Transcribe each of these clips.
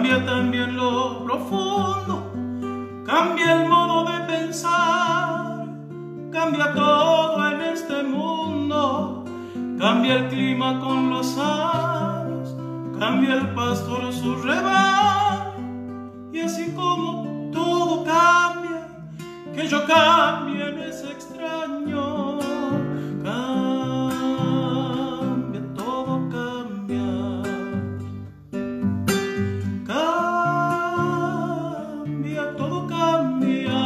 cambia también lo profundo, cambia el modo de pensar, cambia todo en este mundo, cambia el clima con los años, cambia el pastor su rebaño, y así como todo cambia, que yo cambie no es extraño. Cambia, todo cambia. Cambia, todo cambia.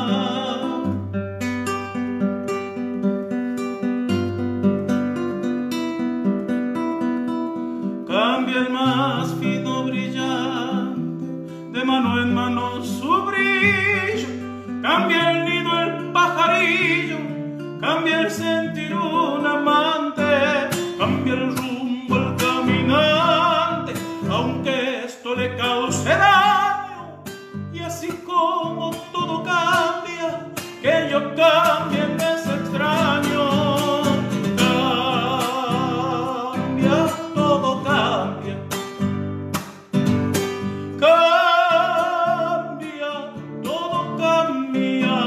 Cambia el más fino brillante, de mano en mano su brillo, cambia el nido el pajarillo, cambia el sentir un amante, cambia el rumbo el caminante, aunque esto le cause daño, y así como todo cambia, que yo cambie no es extraño. Cambia, todo cambia. Cambia, todo cambia.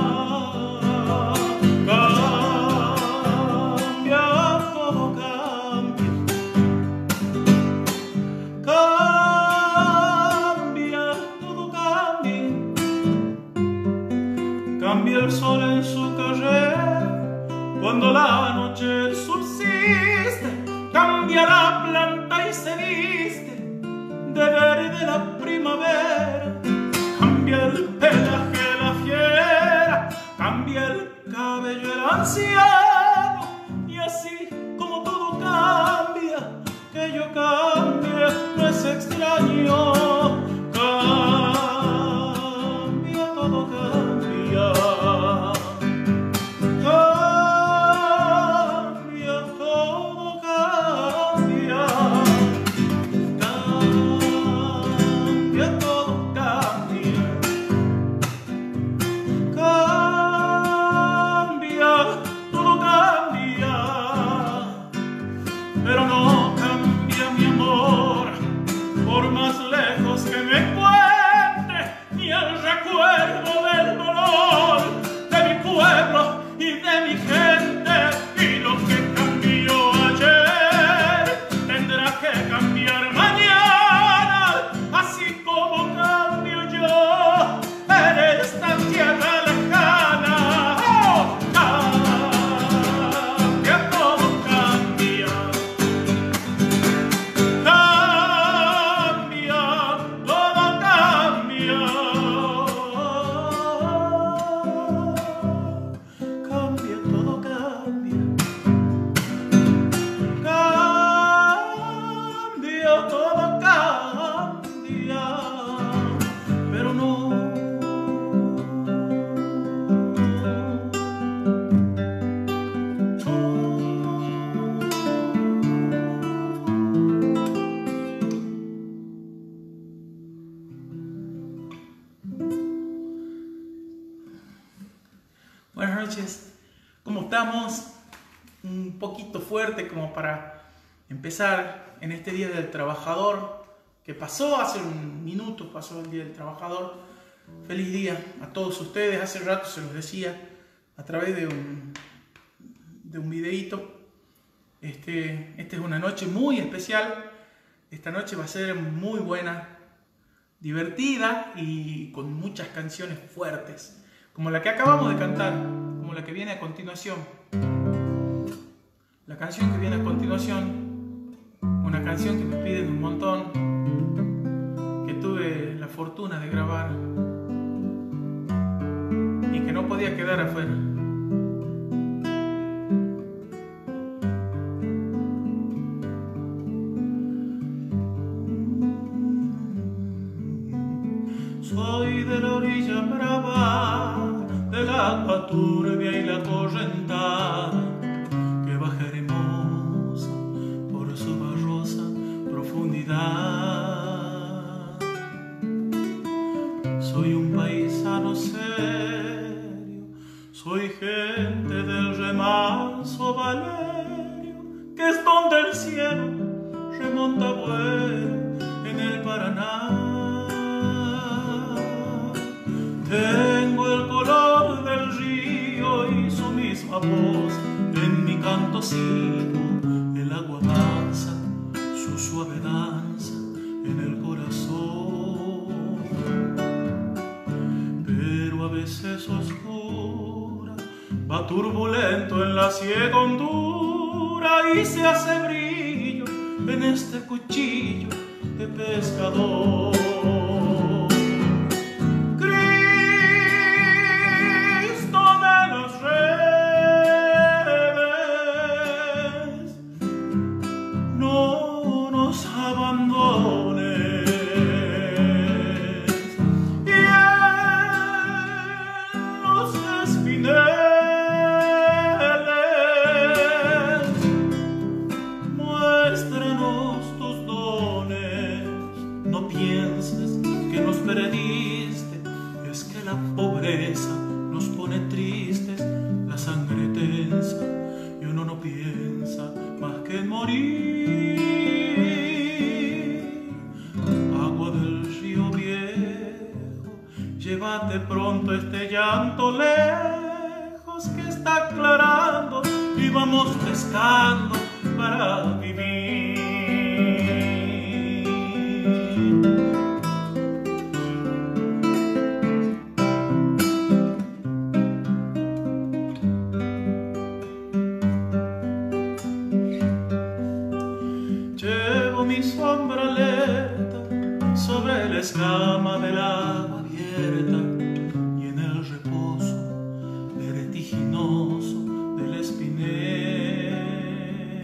Cambia, todo cambia. Cambia, todo cambia. Cambia el sol en su carrera cuando la noche subsiste, cambia la planta y se viste de verde la primavera, cambia el pelaje la fiera, cambia el cabello el anciano, y así como todo cambia, que yo cambie no es extraño. Cambia, todo cambia. Cambia, todo cambia. Cambia, todo cambia. Cambia, todo cambia. Pero no cambia mi amor, por más lejos que me encuentre, ni el recuerdo del dolor de mi pueblo y de mi gente. Y lo que cambió ayer tendrá que cambiar mañana, así como cambio yo en esta tierra lejana. ¡Oh! Cambia, todo cambia. Cambia, todo cambia. Cambia, todo cambia. Cambia, todo cambia. Pero no. Buenas noches, ¿cómo estamos? Un poquito fuerte como para empezar en este Día del Trabajador que pasó hace un minuto, pasó el Día del Trabajador. Feliz día a todos ustedes. Hace rato se los decía a través de un videíto. Esta es una noche muy especial. Esta noche va a ser muy buena, divertida y con muchas canciones fuertes, como la que acabamos de cantar, como la que viene a continuación. La canción que viene a continuación, una canción que me piden un montón, que tuve la fortuna de grabar y que no podía quedar afuera. Soy de la orilla brava, del agua turbia y la correntada, que baja hermosa por su barrosa profundidad. Soy un paisano serio, soy gente del remanso Valerio, que es donde el cielo remonta vuelo en el Paraná. Tengo el color del río y su misma voz en mi cantocito. El agua danza su suave danza en el corazón, pero a veces oscura, va turbulento en la ciega hondura y se hace brillo en este cuchillo de pescador. Llévate pronto este llanto lejos que está aclarando y vamos pescando para vivir. Llevo mi sombra lenta sobre la escama del agua abierta y en el reposo vertiginoso del espinel.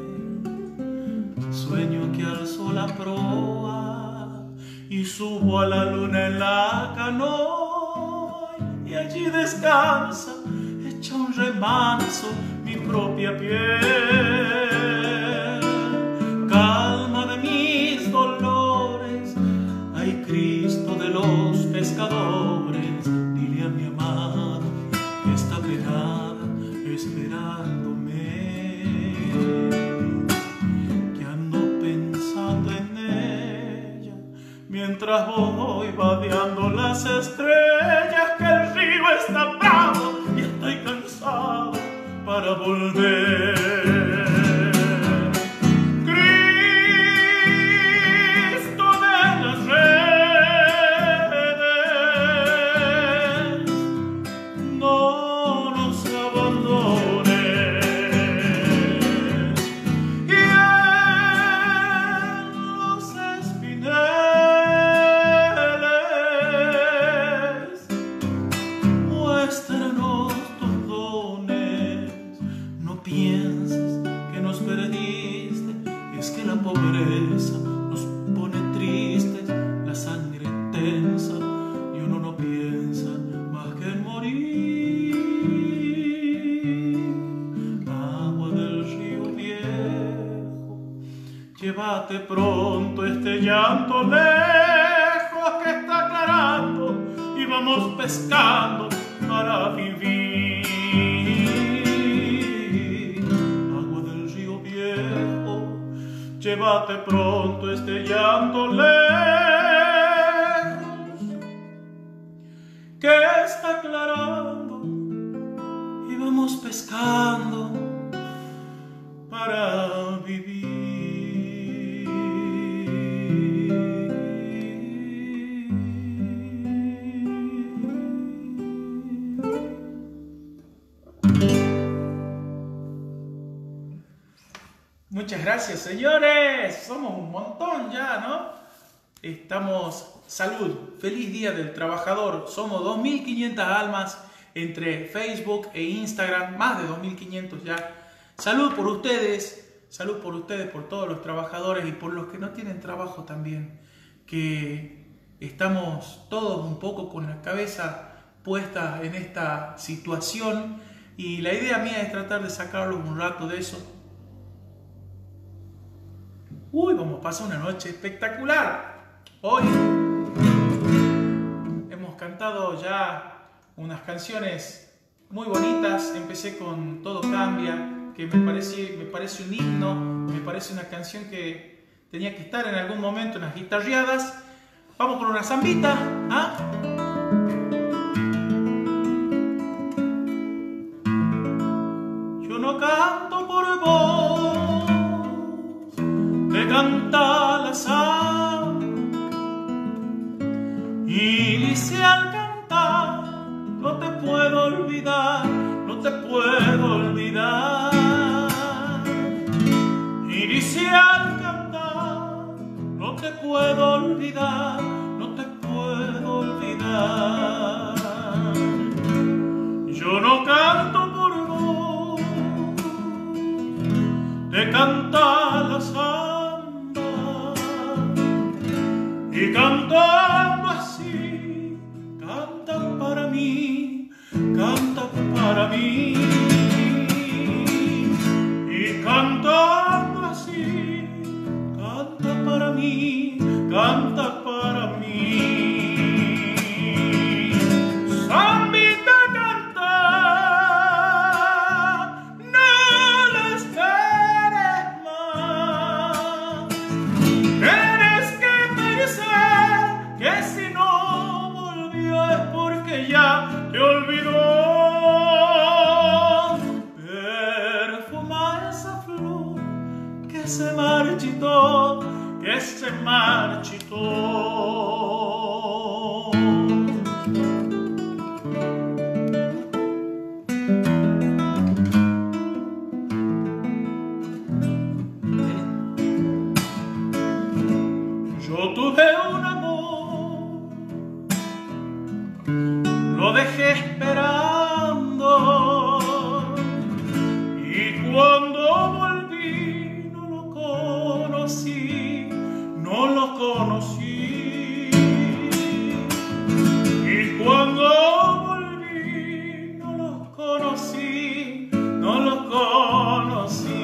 Sueño que alzo la proa y subo a la luna en la canoa y allí descansa, hecha un remanso, mi propia piel. Calma de mis dolores, ay Cristo de los pescadores, dile a mi amada que está penada esperándome, que ando pensando en ella mientras voy vadeando las estrellas, que el río está bravo y estoy cansado para volver. Llévate pronto este llanto lejos que está aclarando y vamos pescando para vivir. Agua del río viejo, llévate pronto este llanto lejos que está aclarando y vamos pescando para vivir. Muchas gracias, señores. Somos un montón ya, ¿no? Estamos... Salud. Feliz Día del Trabajador. Somos 2.500 almas entre Facebook e Instagram. Más de 2.500 ya. Salud por ustedes. Salud por ustedes, por todos los trabajadores y por los que no tienen trabajo también. Que estamos todos un poco con la cabeza puesta en esta situación. Y la idea mía es tratar de sacarlos un rato de eso. Uy, vamos a pasar una noche espectacular. Hoy hemos cantado ya unas canciones muy bonitas. Empecé con Todo Cambia, que me parece un himno, me parece una canción que tenía que estar en algún momento en las guitarreadas. Vamos con una zambita, ¿ah? puedo olvidar, no te puedo olvidar. Y dice al cantar, no te puedo olvidar, no te puedo olvidar. Yo no canto por vos, te canta la samba, y cantando así, canta para mí, canta para mí. Y cantando así, canta para mí, canta para mí. Zambita canta, no la esperes más. Tienes que pensar que si no volvió es porque ya te olvidó. Perfuma esa flor que se marchitó, que se marchitó. Yo tuve un amor, lo dejé esperando, y cuando volví no lo conocí, no lo conocí. Y cuando volví no lo conocí, no lo conocí.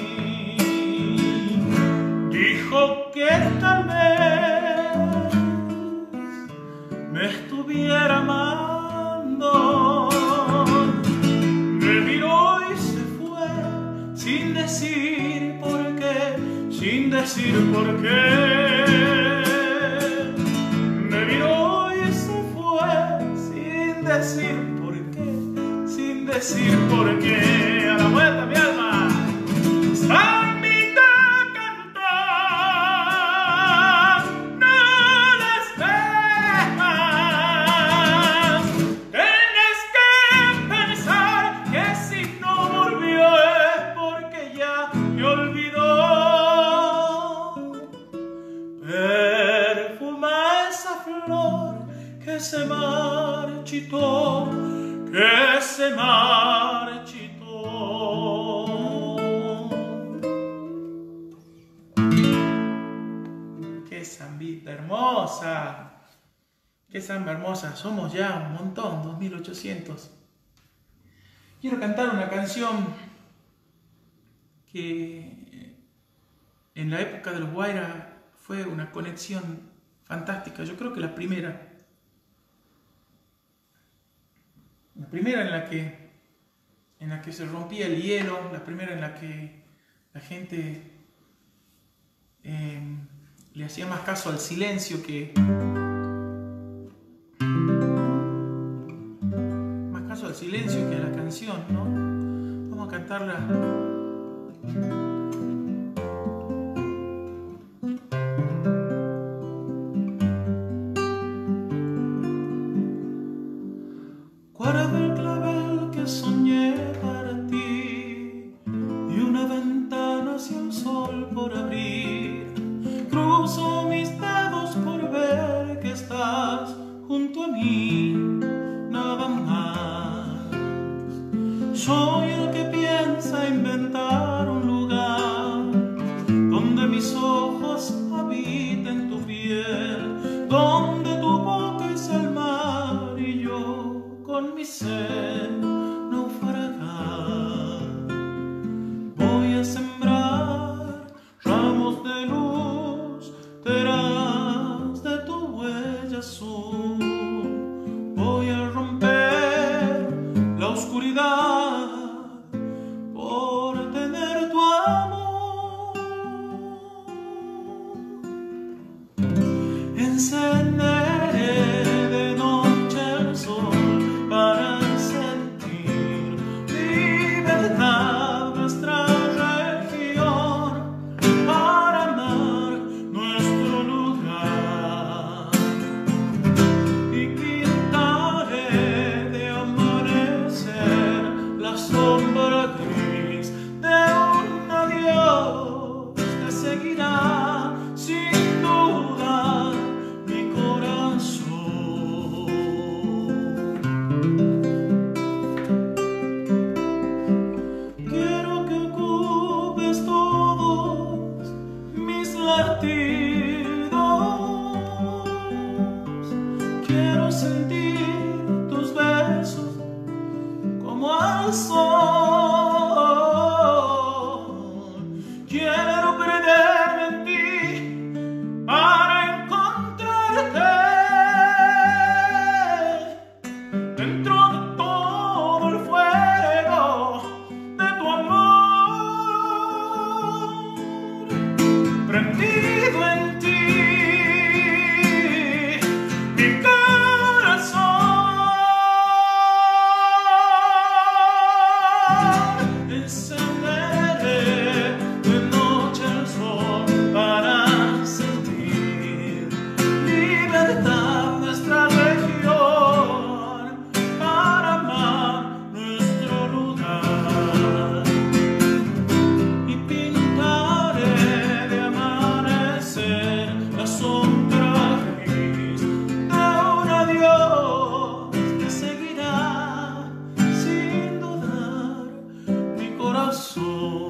Dijo que tal vez me estuviera amando. Me miró y se fue sin decir por qué, sin decir por qué. Me miró y se fue sin decir por qué, sin decir por qué. A la vuelta, mi alma. Zambita canta, no la esperes más. Tienes que pensar que si no volvió es porque ya te olvidó. Perfuma esa flor que se marchitó, que se marchitó. Qué zambita hermosa, qué samba hermosa. Somos ya un montón, 2800. Quiero cantar una canción que en la época de los Guaira fue una conexión fantástica. Yo creo que la primera en la que se rompía el hielo, la primera en la que la gente le hacía más caso al silencio que a la canción, ¿no? Vamos a cantarla. Guarda el clavel que soñé para ti y una ventana hacia el sol por abrir. Cruzo mis dedos por ver que estás junto a mí, nada más. Soy el que piensa inventar un lugar donde mis ojos habiten tu piel, donde tu boca es el mar y yo con mi ser naufragar. Voy a sembrar ramos de luz detrás de tu huella azul. Voy a romper la oscuridad por tener tu amor. Encenderé de noche el sol para sentir corazón. Quiero perderme en ti para encontrarte dentro de todo el fuego de tu amor, prendido en ti, mi corazón. Encenderé de noche el sol para sentir libertad nuestra región, para amar nuestro lugar, y pintaré de amanecer la sombra gris de un adiós que seguirá sin dudar mi corazón.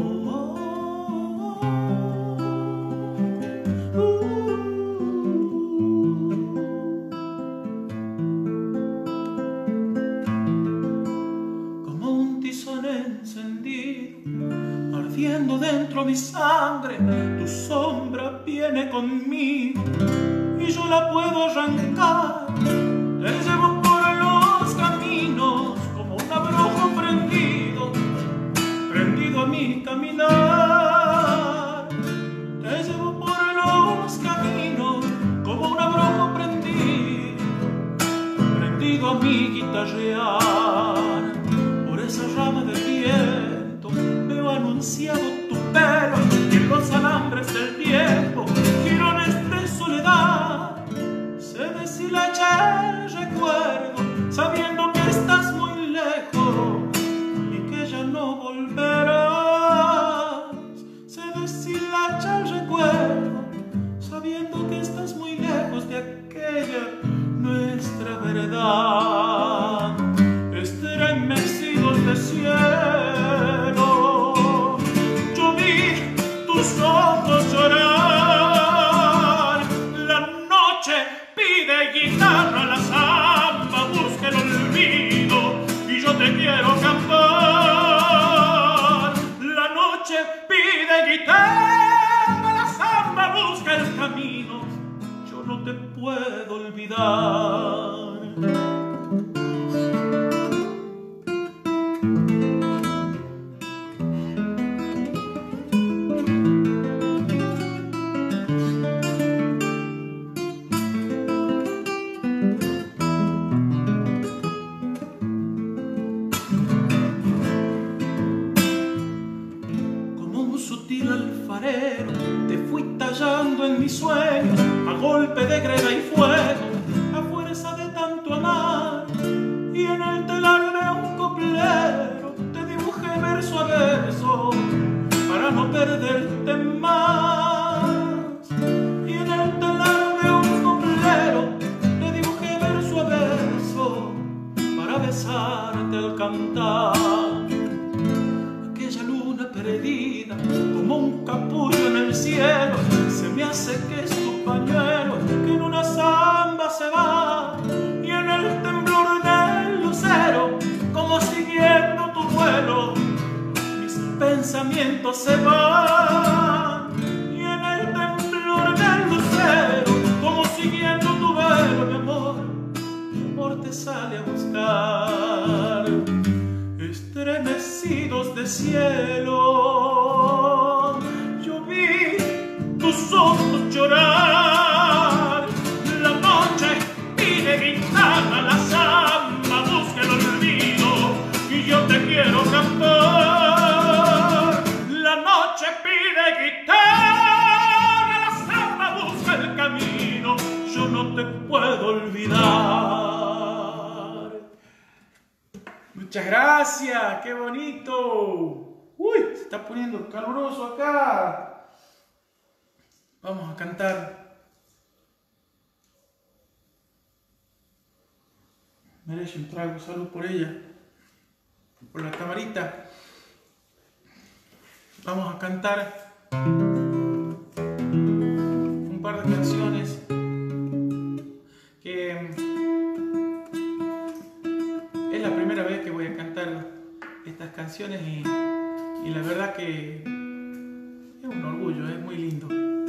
Como un tizón encendido, ardiendo dentro mi sangre, tu sombra viene conmigo y yo la puedo arrancar. Te llevo por los caminos como un abrojo prendido, prendido a mi caminar. Te llevo por los caminos como un abrojo prendido, prendido a mi guitarrear. Por esa rama de viento veo anunciado tu pelo y en los alambres del tiempo, girones de soledad. Se deshilacha el recuerdo sabiendo que estás muy lejos y que ya no volverás. Se deshilacha el recuerdo sabiendo que estás muy lejos de aquella nuestra verdad. Estremecidos de cielo, yo vi tus ojos llorar. La noche pide guitarra, la samba busca el olvido y yo te quiero cantar. La noche pide guitarra, la samba busca el camino, yo no te puedo olvidar. Sutil alfarero, te fui tallando en mis sueños a golpe de greda y fuego, a fuerza de tanto amar. Y en el telar de un coplero te dibujé verso a verso para no perderte más. Y en el telar de un coplero te dibujé verso a verso para besarte al cantar. Aquella luna perdida como un capullo en el cielo, se me hace que es tu pañuelo que en una samba se va. Y en el temblor del lucero, como siguiendo tu vuelo, mis pensamientos se van. Y en el temblor del lucero, como siguiendo tu vuelo, mi amor te sale a buscar. Estremecidos de cielo, yo vi tus ojos llorar. La noche pide guitarra, la samba busca el olvido y yo te quiero cantar. La noche pide guitarra, la samba busca el camino, yo no te puedo olvidar. Muchas gracias, qué bonito. Uy, se está poniendo caluroso acá. Vamos a cantar. Merece un trago, salud por ella, por la camarita. Vamos a cantar un par de canciones que es la primera vez que voy a cantar estas canciones y la verdad que es un orgullo, es muy lindo.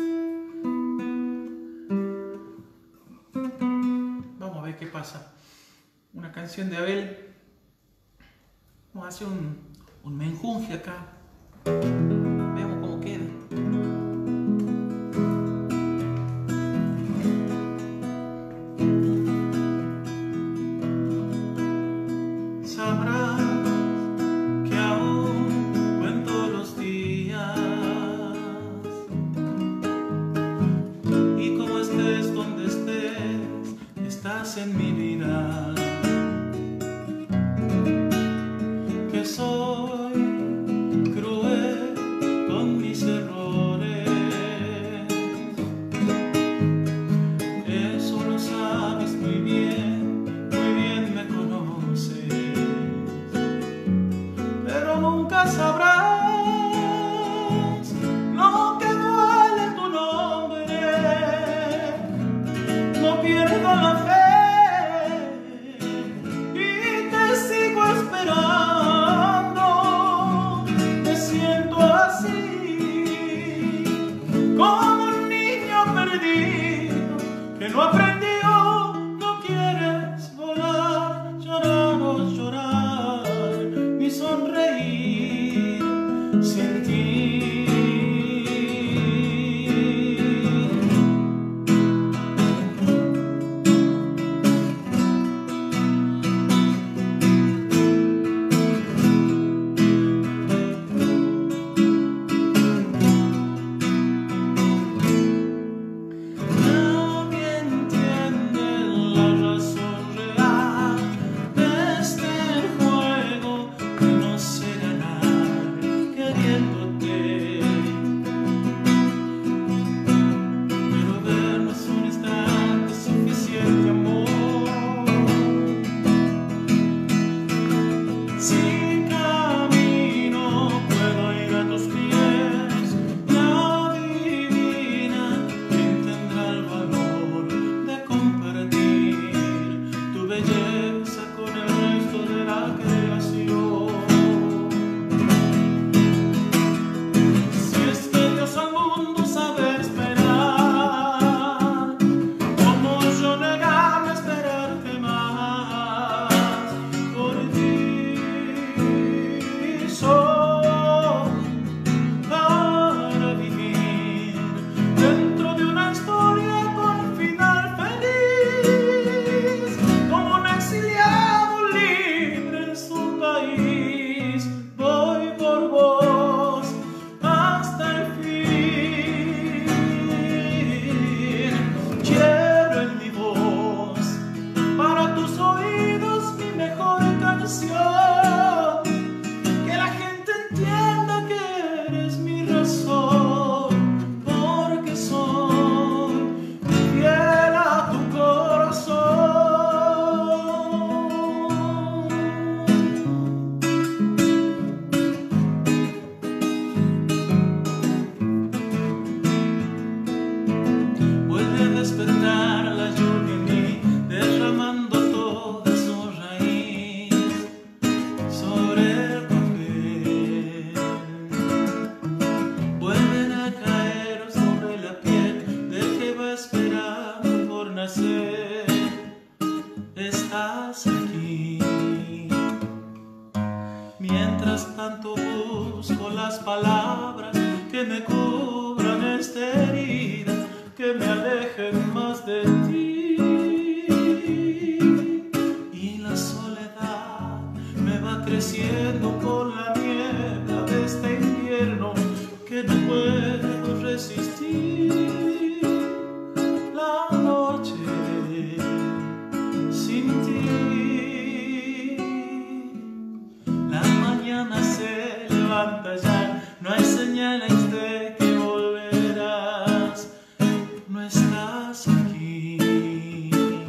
Vamos a ver qué pasa. Una canción de Abel. Vamos a hacer un menjunje acá. Veamos cómo queda. Sabrás que aún cuento los días y como estés donde estés, estás en mi vida. Que soy cruel con mis errores, eso lo sabes muy bien me conoces, pero nunca sabrás lo que duele tu nombre. No pierdo la fe y te sigo esperando. Me siento así como un niño perdido que no aprendió. No quieres volar, llorar o llorar, ni sonreír sin ti. Estás aquí. Mientras tanto busco las palabras que me cubran esta herida, que me alejen más de ti. Y la soledad me va creciendo con la niebla de este invierno que no puedo resistir. La noche sin ti, la mañana se levanta ya, no hay señales de que volverás, no estás aquí.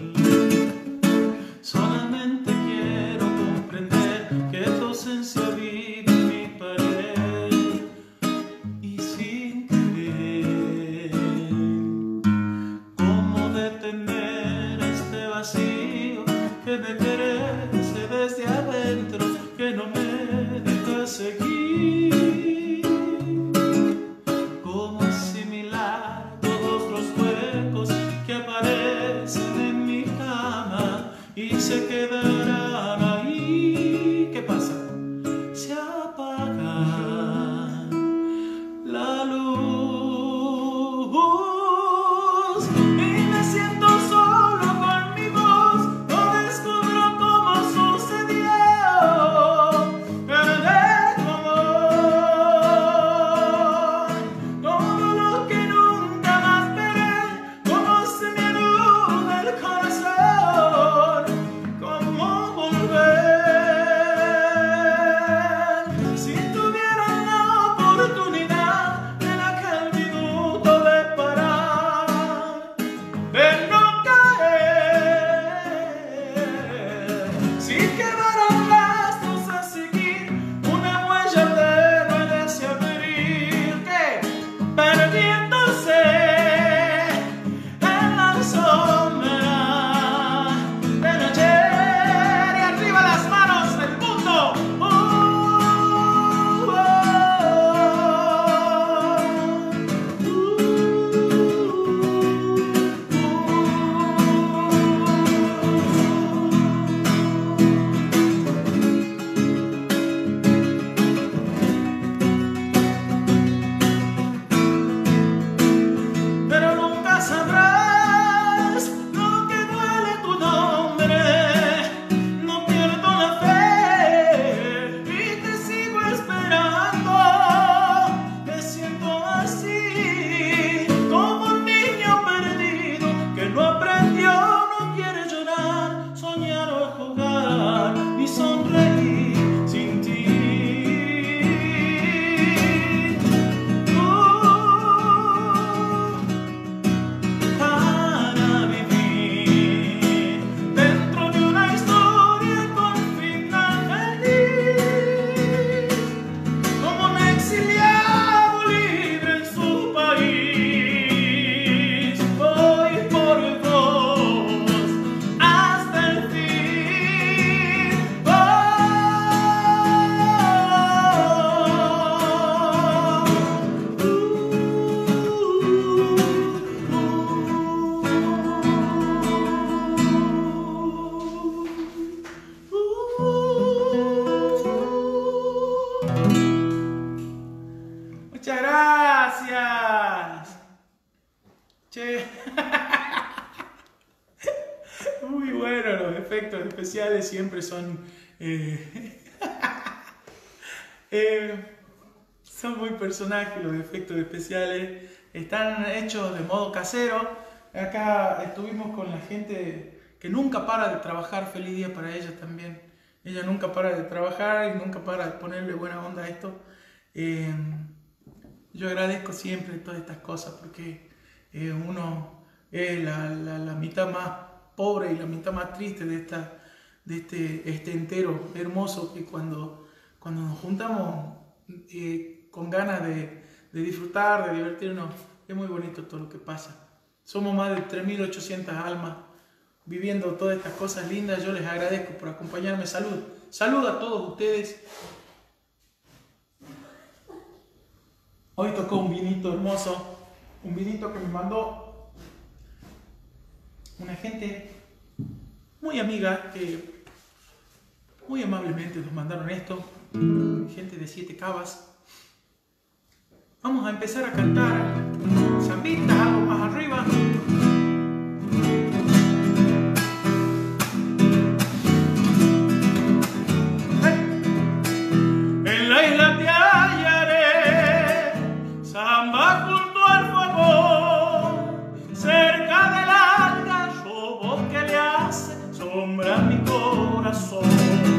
Solamente quiero comprender que tu ausencia vive en mi pared y sin querer, cómo detener este vacío que me crece desde adentro, que no me especiales siempre son... son muy personajes los efectos especiales. Están hechos de modo casero. Acá estuvimos con la gente que nunca para de trabajar. Feliz día para ella también. Ella nunca para de trabajar y nunca para de ponerle buena onda a esto. Yo agradezco siempre todas estas cosas porque uno es la mitad más pobre y la mitad más triste de este entero hermoso, que cuando nos juntamos con ganas de disfrutar, de divertirnos, es muy bonito todo lo que pasa. Somos más de 3.800 almas viviendo todas estas cosas lindas. Yo les agradezco por acompañarme. Salud a todos ustedes. Hoy tocó un vinito hermoso, un vinito que me mandó una gente muy amiga, que muy amablemente nos mandaron esto, gente de 7 Cavas. Vamos a empezar a cantar zambitas, algo más arriba. En la isla te hallaré, samba junto al fuego, cerca del algarrobo que le hace sombra a mi corazón.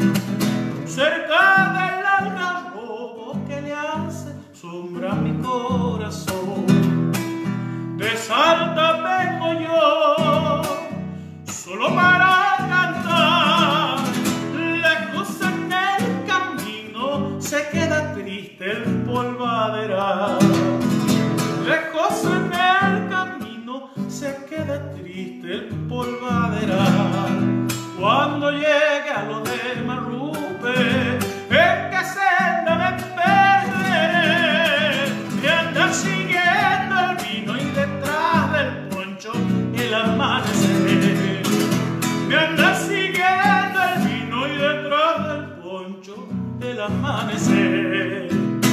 Cerca del algarrobo que le hace sombra a mi corazón. De Salta vengo yo, solo para cantar. Lejos en el camino se queda triste el polvaderal. Lejos en el camino se queda triste el polvaderal. Cuando llegue a lo de Marrupe, ¿en qué senda me perderé? De andar siguiendo el vino y detrás del poncho el amanecer. De andar siguiendo el vino y detrás del poncho el amanecer.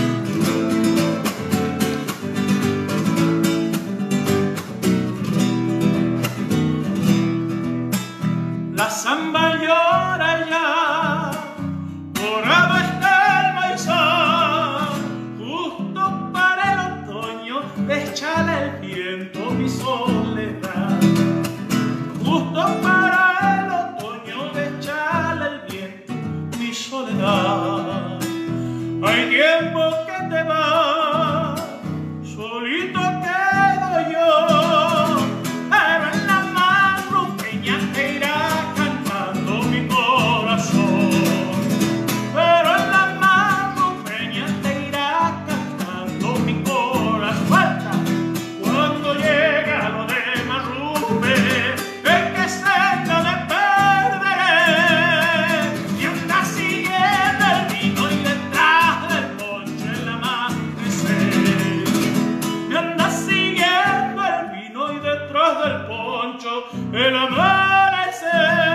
La zamba llora ya, dorado está el maizal, justo para el otoño deschala el viento mi soledad. Justo para el otoño deschala el viento mi soledad. Hay tiempo que te va, solito quedo yo, pero en la marrupeña te irá cantando mi corazón. Pero en la marrupeña te irá cantando mi corazón. Cuando llega lo de Marrupe, ¿en qué senda me perderé? Y anda siguiendo el vino y detrás del ponche el amanecer. Y anda siguiendo el vino y detrás del poncho el amanecer.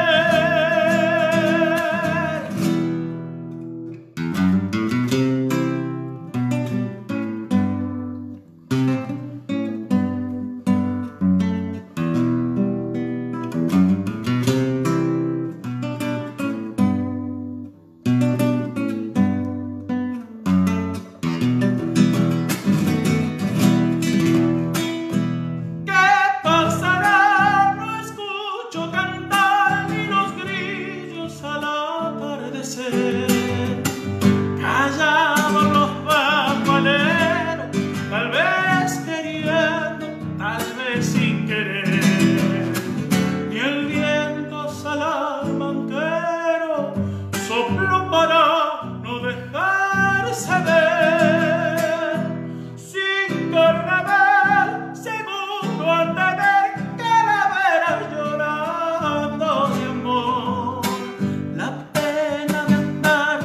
¿Qué pasará? No escucho cantar ni los grillos al atardecer. Callados los bagualeros, tal vez queriendo, tal vez sin querer. Y el viento salamanquero sopló para no dejarse ver. Sin carnaval, segundo al tener calaveras llorando de amor. La pena de andar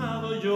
dejado yo.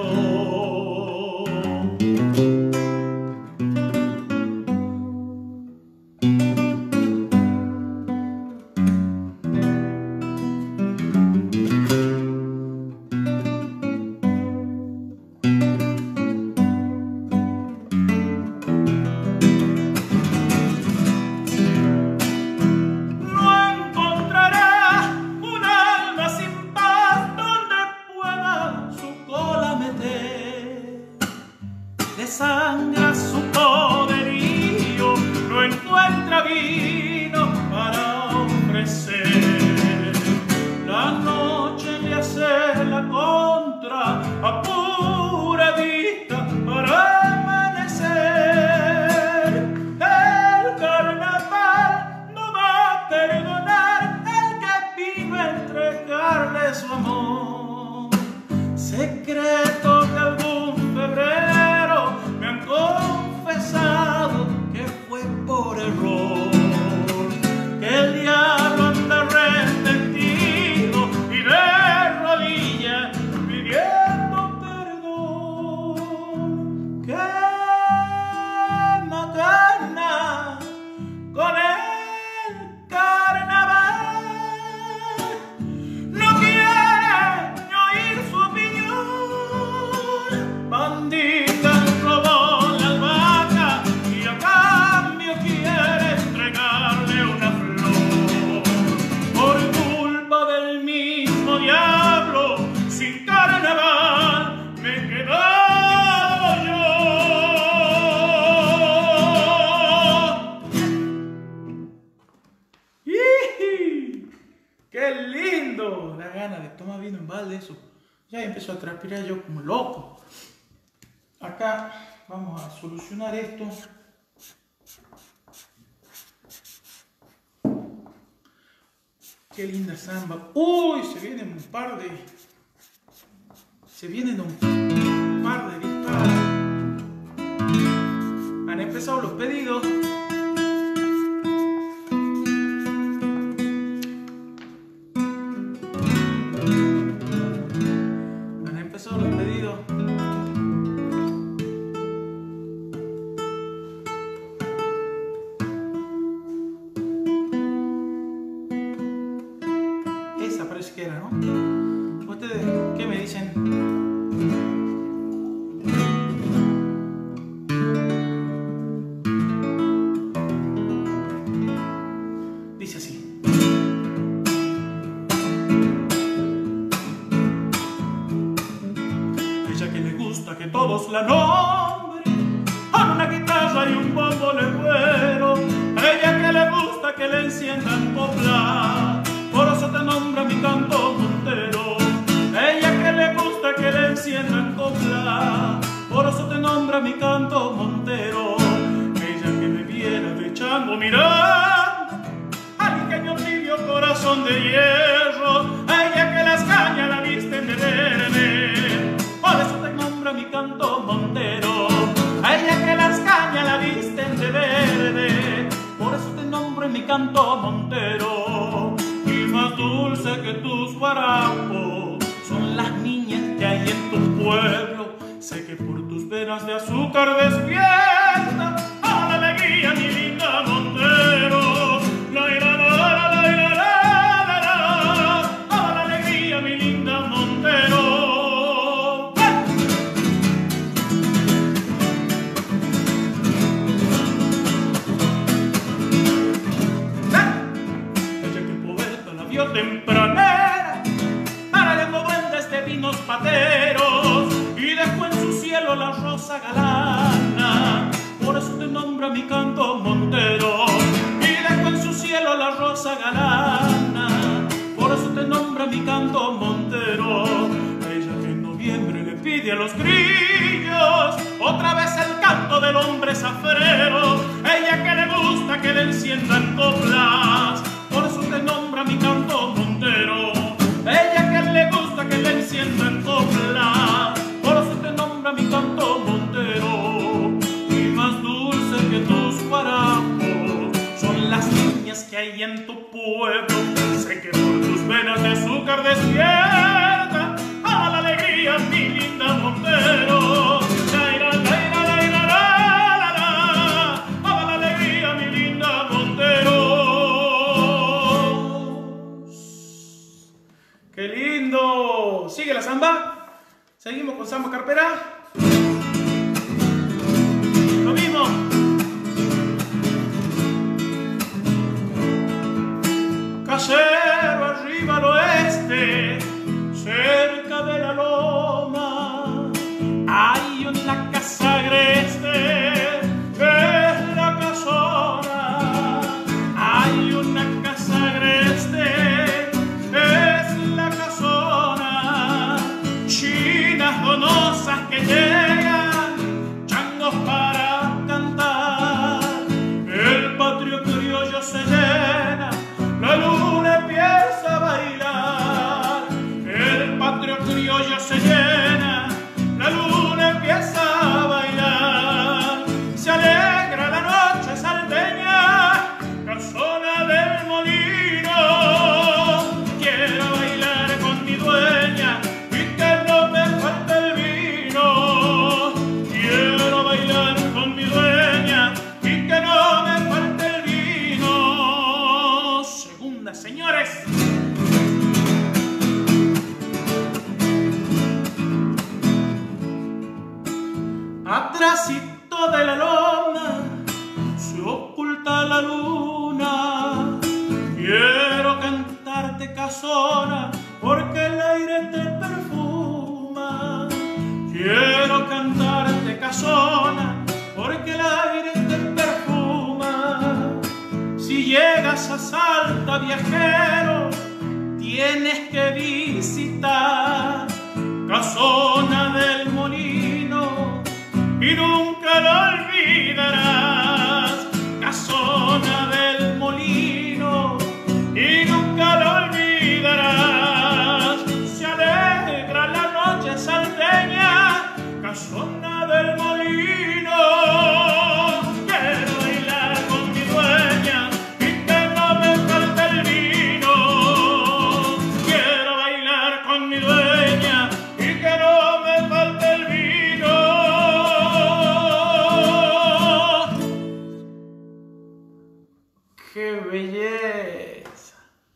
Desangra su poderío, no encuentra vino para ofrecer. La noche le hace la contra, apuradita para amanecer. El carnaval no va a perdonar el que vino a entregarle su amor. Secreto de algún febrero me han confesado que fue por error, que el diablo anda arrepentido y de rodillas pidiendo perdón. Que Macarena con el carnaval no quiere ni oír su opinión. Bandita robó la albahaca y a cambio quiere entregarle una flor. Por culpa del mismo diablo, sin carnaval me he quedado yo. ¡Iji! ¡Qué lindo! Da ganas de tomar vino en balde eso. Ya empezó a transpirar yo como loco. Acá vamos a solucionar esto. Qué linda samba. Uy, se vienen un par de disparos. Han empezado los pedidos. Han empezado los pedidos. Esa parece que era, ¿no? ¿Ustedes qué me dicen? Dice así. Ella que le gusta que todos la nombren, con una guitarra y un bombo legüero. Ella que le gusta que le enciendan copla, por eso te nombra mi canto montero. Ella que le gusta que le enciendan copla, por eso te nombra mi canto montero. Ella que me viera de chango mirando al ingenio tibio corazón de hierro. Ella que las cañas la visten de verde, por eso te nombra mi canto montero. Ella que las cañas la visten de verde, por eso te nombro mi canto montero. Y más dulce que tus guarapos son las niñas que hay en tu pueblo. Sé que por tus venas de azúcar despierta a la alegría mi linda montero. La ira, a la alegría mi linda montero. Ella que poeta la vio tempranera, para le vender de vinos pateros, y dejó en su cielo la rosa galana, por eso te nombra mi canto montero. Y dejó en su cielo la rosa galana, por eso te nombra mi canto montero. Ella que en noviembre le pide a los grillos otra vez el canto del hombre zafrero. Ella que le gusta que le enciendan coplas, por eso te nombra mi canto montero. Ella que le gusta que le enciendan coplas, por eso te nombra mi canto montero. Y más dulce que tus guarapos son las niñas que hay en tu pueblo. Sé que por tus venas de azúcar despierta a la alegría mi linda Montero. ¡A la alegría, mi linda Monteros! ¡Qué lindo! ¿Sigue la samba? Seguimos con samba carpera. Lo mismo. Casero arriba al oeste, cerca de la loma, hay una casa agreste, es la casona. Hay una casa agreste, es la casona. Chinas donosas que llegan, changos para cantar. El patrio criollo se llena, la luna empieza a bailar. El patrio criollo se llena, la luna empieza a bailar. Se alegra la noche salteña, casona del molino. Quiero bailar con mi dueña y que no me falte el vino. Quiero bailar con mi dueña y que no me falte el vino. Segunda, señores. Atrásito de la loma se oculta la luna. Quiero cantarte casona porque el aire te perfuma. Quiero cantarte casona porque el aire te perfuma. Si llegas a Salta, viajero, tienes que visitar Casona del Molino y nunca lo olvidarás. Casona del Molino y nunca lo olvidarás. Se alegra la noche salteña, Casona del Molino. Quiero bailar con mi dueña y que no me falte el vino. Quiero bailar con mi dueña y que no me falte el vino. ¡Qué belleza!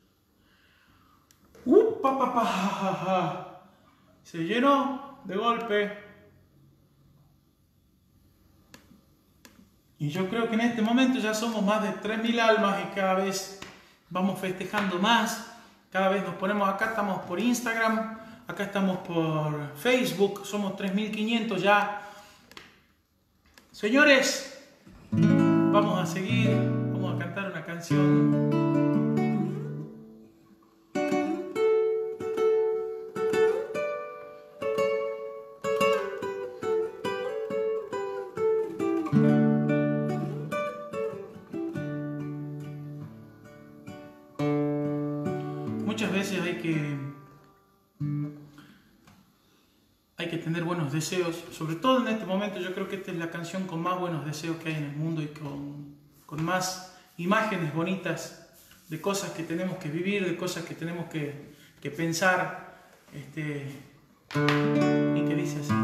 Se llenó de golpe. Y yo creo que en este momento ya somos más de 3.000 almas y cada vez vamos festejando más. Cada vez nos ponemos acá, estamos por Instagram, acá estamos por Facebook, somos 3.500 ya. Señores, vamos a seguir, vamos a cantar una canción. Muchas veces hay que tener buenos deseos, sobre todo en este momento. Yo creo que esta es la canción con más buenos deseos que hay en el mundo y con más imágenes bonitas de cosas que tenemos que vivir, de cosas que tenemos que pensar, y que dice así: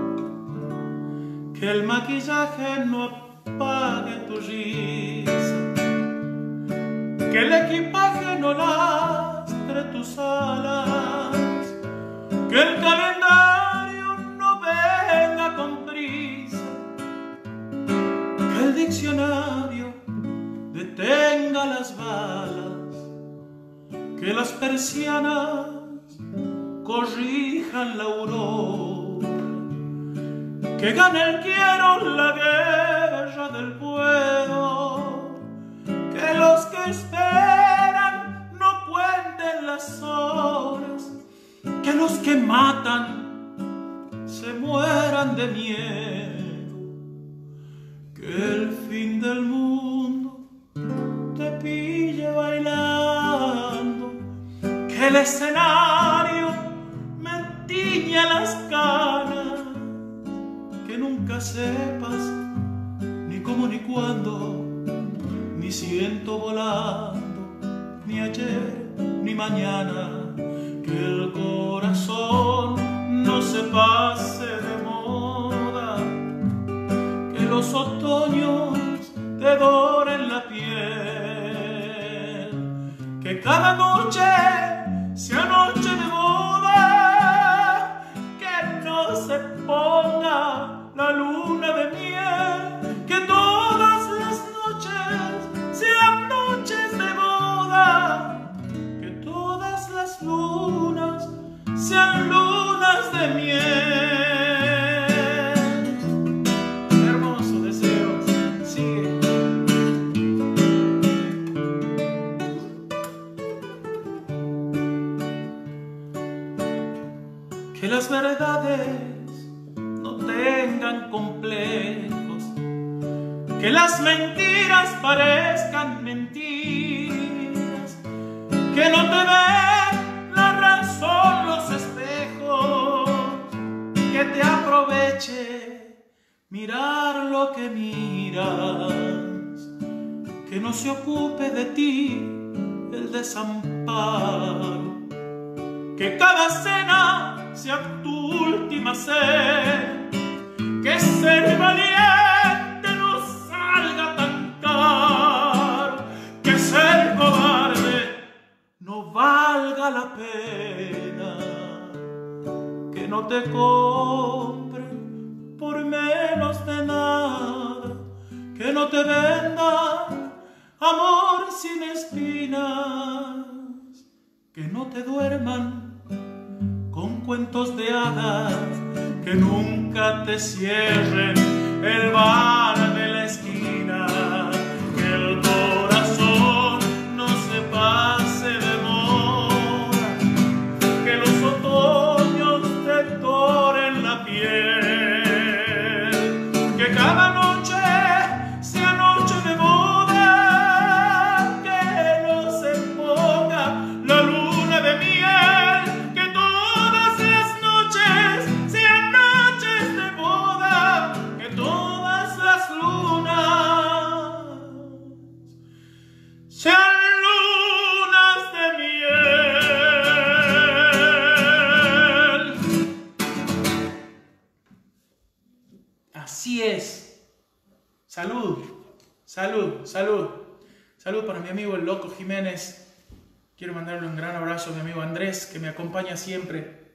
que el maquillaje no apague tu risa, que el equipaje no lastre tus alas, que el calendario no venga con prisa, que el diccionario detenga las balas, que las persianas corrijan la aurora, que gane el quiero la guerra del pueblo, que los que esperan no cuenten las horas, que los que matan se mueran de miedo, que el fin del mundo te pille bailando, que el escenario me tiña las canas, que nunca sepas ni cómo ni cuándo, ni siento volando, ni ayer ni mañana, que el corazón no se pase cada noche sea noche de boda, que no se ponga la luna de miel, que todas las noches sean noches de boda, que todas las lunas sean lunas de miel. Hermosos deseos, sigue. Que las verdades no tengan complejos, que las mentiras parezcan mentiras, que no te den la razón los espejos, que te aproveche mirar lo que miras, que no se ocupe de ti el desamparo, que cada cena sea tu última sed, que ser valiente no salga tan caro, que ser cobarde no valga la pena, que no te compren por menos de nada, que no te vendan amor sin espinas, que no te duerman con cuentos de hadas, que nunca te cierren el bar de la esquina, que el corazón no se pase de moda, que los otoños te toren la piel, que cada noche sea noche de boda, que no se ponga la luna de miel, que todas las noches sean noches de boda, que todas las lunas sean lunas de miel. Así es. Salud, salud, salud. Salud para mi amigo el Loco Jiménez. Quiero mandarle un gran abrazo a mi amigo Andrés, que me acompaña siempre.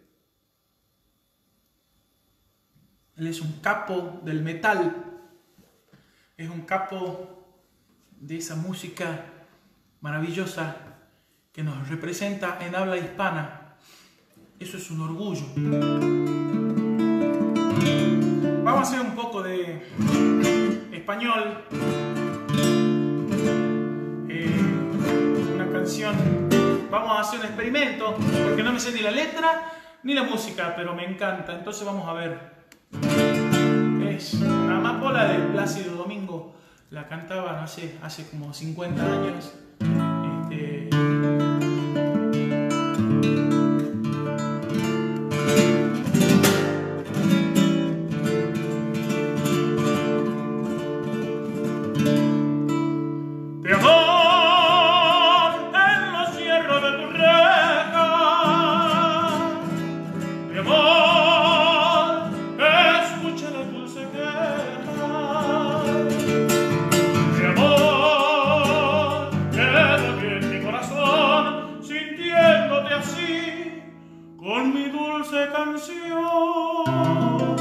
Él es un capo del metal. Es un capo de esa música maravillosa que nos representa en habla hispana. Eso es un orgullo. Vamos a hacer un poco de español. Una canción. Vamos a hacer un experimento, porque no me sé ni la letra ni la música, pero me encanta. Entonces vamos a ver. Es una amapola de Plácido Domingo. La cantaban hace como 50 años. Te amor en los cierros de tu reja, te amor, escucha la dulce queja, te amor, queda bien mi corazón sintiéndote así con mi dulce canción.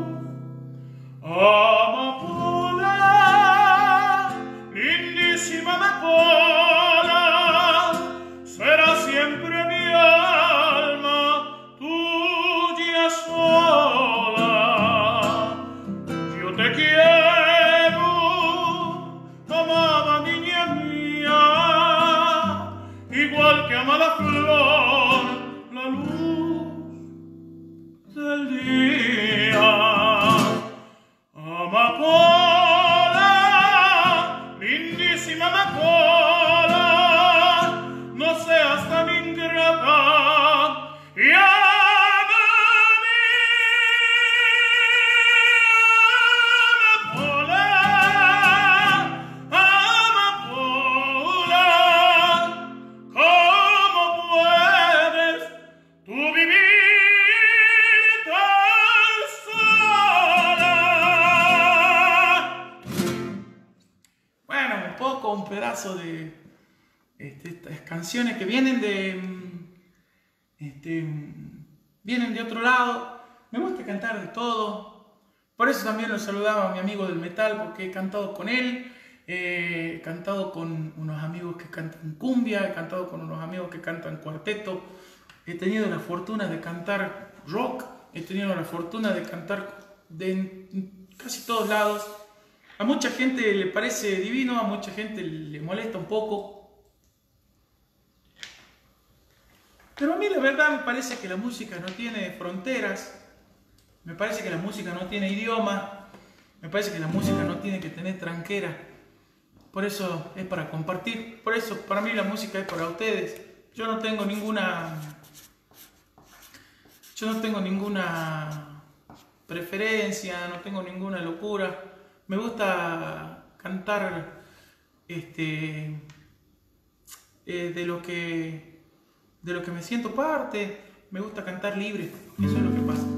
Amapola, lindísima amapola, será siempre mi alma tuya sola. Yo te quiero, amada niña mía, igual que ama la flor, la luz del día. Amapola, lindísima amapola, no seas tan ingrata y ámame, amapola, amapola, ¿cómo puedes tú vivir tan sola? Bueno, un pedazo de estas canciones que vienen vienen de otro lado. Me gusta cantar de todo. Por eso también lo saludaba a mi amigo del metal, porque he cantado con él. He cantado con unos amigos que cantan cumbia, he cantado con unos amigos que cantan cuarteto. He tenido la fortuna de cantar rock, he tenido la fortuna de cantar en casi todos lados. A mucha gente le parece divino, a mucha gente le molesta un poco. Pero a mí la verdad me parece que la música no tiene fronteras, me parece que la música no tiene idioma, me parece que la música no tiene que tener tranquera. Por eso es para compartir, por eso para mí la música es para ustedes. Yo no tengo ninguna preferencia, no tengo ninguna locura. Me gusta cantar de lo que me siento parte. Me gusta cantar libre, eso es lo que pasa.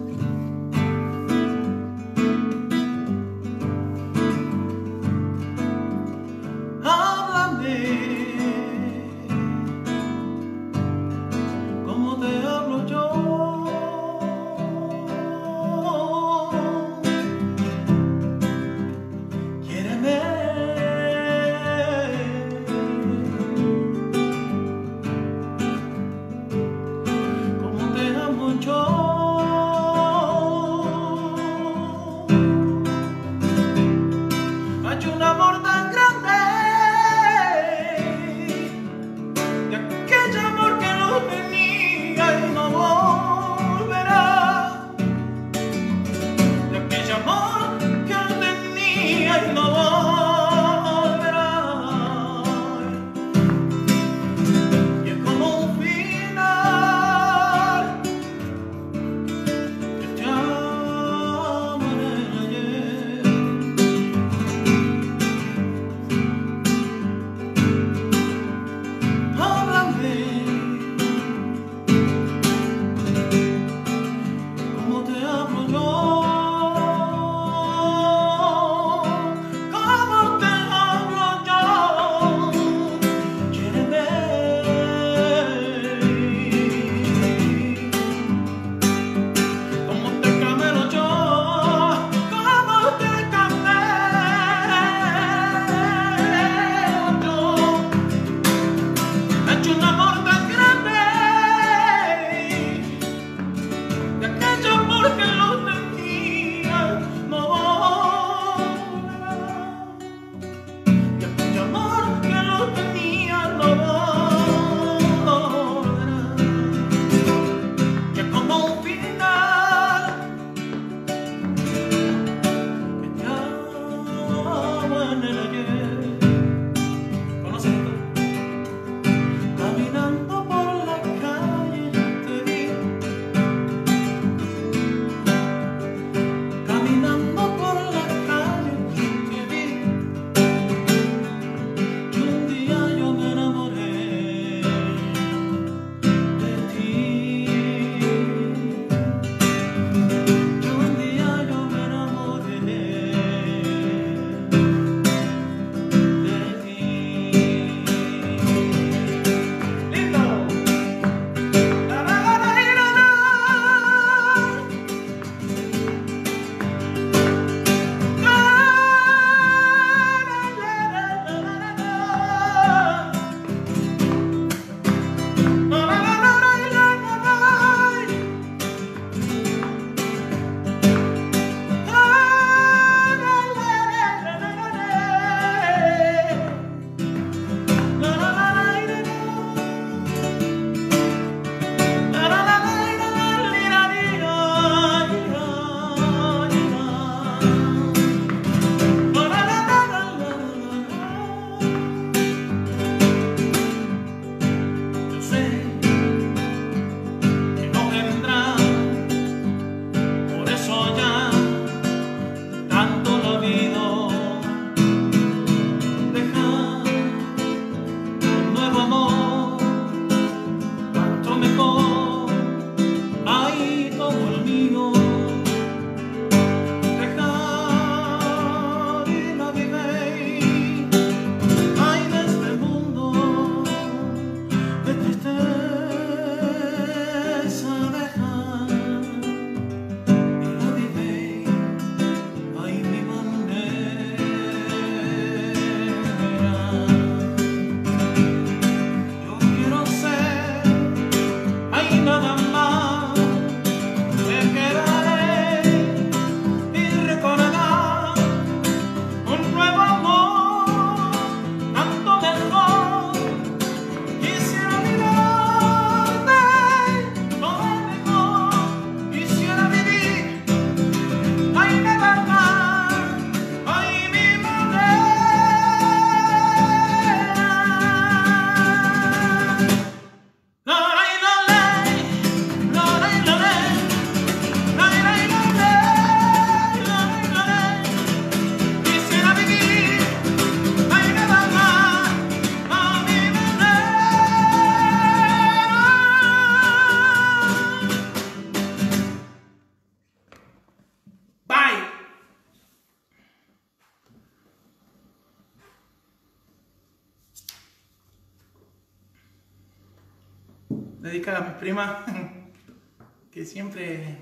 dedicada a mis primas, que siempre...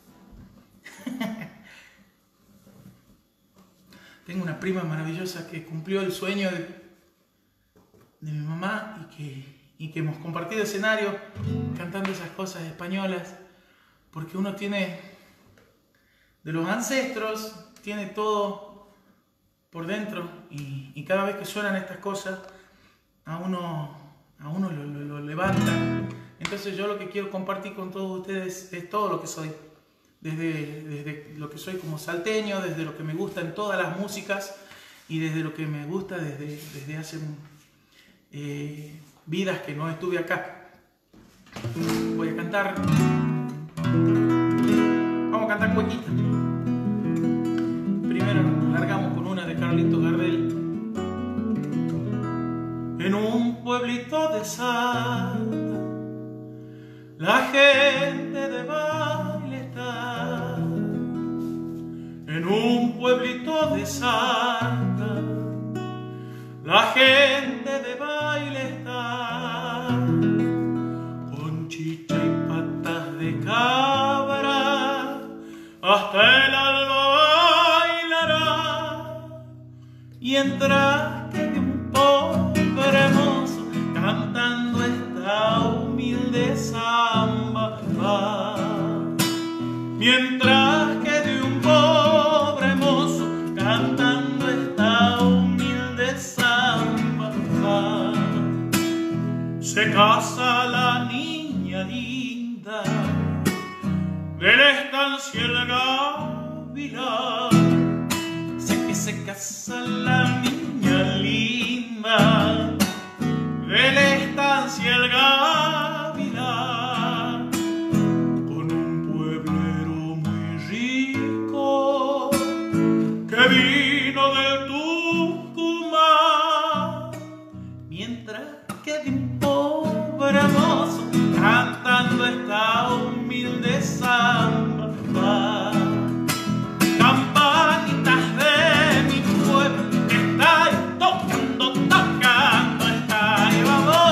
Tengo una prima maravillosa que cumplió el sueño de mi mamá y que hemos compartido escenario cantando esas cosas españolas, porque uno tiene de los ancestros, tiene todo por dentro y cada vez que suenan estas cosas a uno lo levantan. Entonces yo lo que quiero compartir con todos ustedes es todo lo que soy, desde lo que soy como salteño, desde lo que me gusta en todas las músicas y desde lo que me gusta desde hace vidas que no estuve acá. Voy a cantar, vamos a cantar cuequita. Primero largamos con una de Carlitos Gardel. En un pueblito de Salta, la gente de baile está. En un pueblito de Salta, la gente de baile está. Con chicha y patas de cabra, hasta el alba bailará. Mientras que de un pobre mozo cantando esta humilde samba va. Mientras que de un pobre mozo cantando esta humilde samba va. Se casa la niña linda de la estancia El Gavilán. Sé que se casa la niña linda de la estancia El Gavilán, con un pueblero muy rico que vino del Tucumán. Mientras que de un pobre mozo cantando esta humilde samba va. Campanitas de mi pueblo que está tocando, está. Y vamos.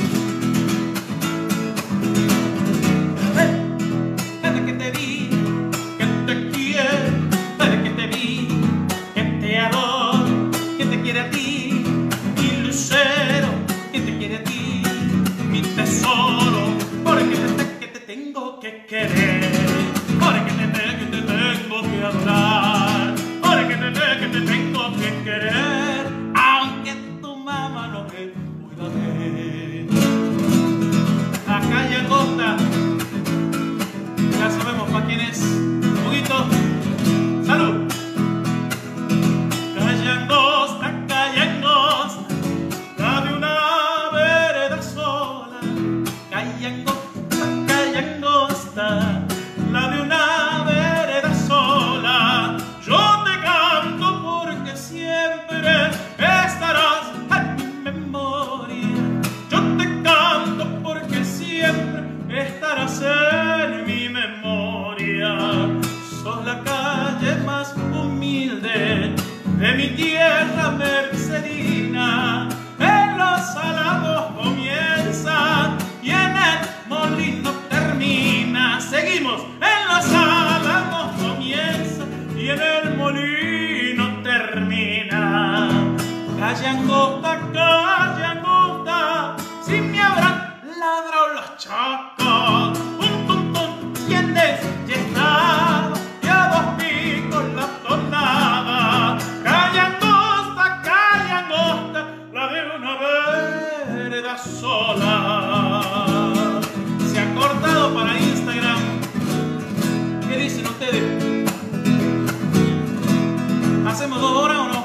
Desde que te vi, que te quiero, desde que te vi, que te adoro, que te quiere a ti, mi lucero, que te quiere a ti, mi tesoro, porque te tengo que querer, porque te tengo que adorar, porque te tengo que querer, aunque tu mamá no me pueda ver. Acá ya Costa, ya sabemos para quién es. Un poquito, salud. Calle angosta, la de una vereda sola. Calle angosta, la de una vereda sola. Yo te canto porque siempre estarás en mi memoria. Yo te canto porque siempre estarás en mi memoria. Sos la calle más humilde de mi tierra mercedina. En los álamos comienza y en el molino termina. Seguimos. En los álamos comienza y en el molino termina. Calle angosta, si me habrán ladrado los chacos. ¿Entiendes? Y estaba y a dos picos la tonada. Calle angosta, la de una vereda sola. Se ha cortado para Instagram. ¿Qué dicen ustedes? ¿Hacemos 2 horas o no?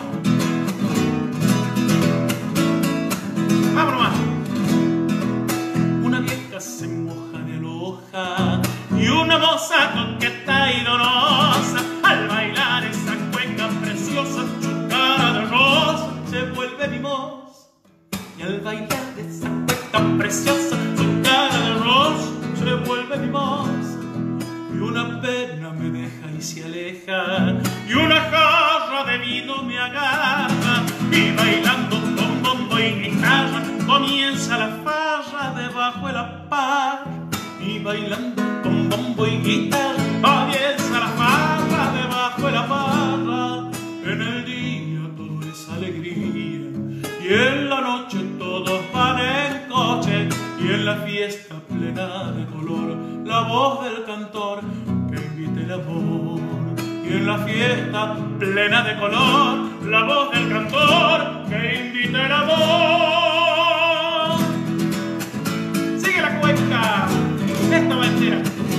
Vámonos más. Una vieja se moja de loja y una moza coqueta y donosa al bailar esa cueca preciosa, su cara de rosa se vuelve mimosa. Y al bailar esa cueca preciosa, su cara de rosa se vuelve mimosa. Y una pena me deja y se aleja, y una jarra de vino me agarra, y bailando con bombo y guitarra comienza la farra debajo de la par y bailando con bombo y guitarra comienza la farra debajo de la parra. En el día todo es alegría y en la noche todos van en coche y en la fiesta plena de color la voz del cantor que invite el amor. Y en la fiesta plena de color la voz del cantor que invite el amor. Sigue la cueca, esta va entera.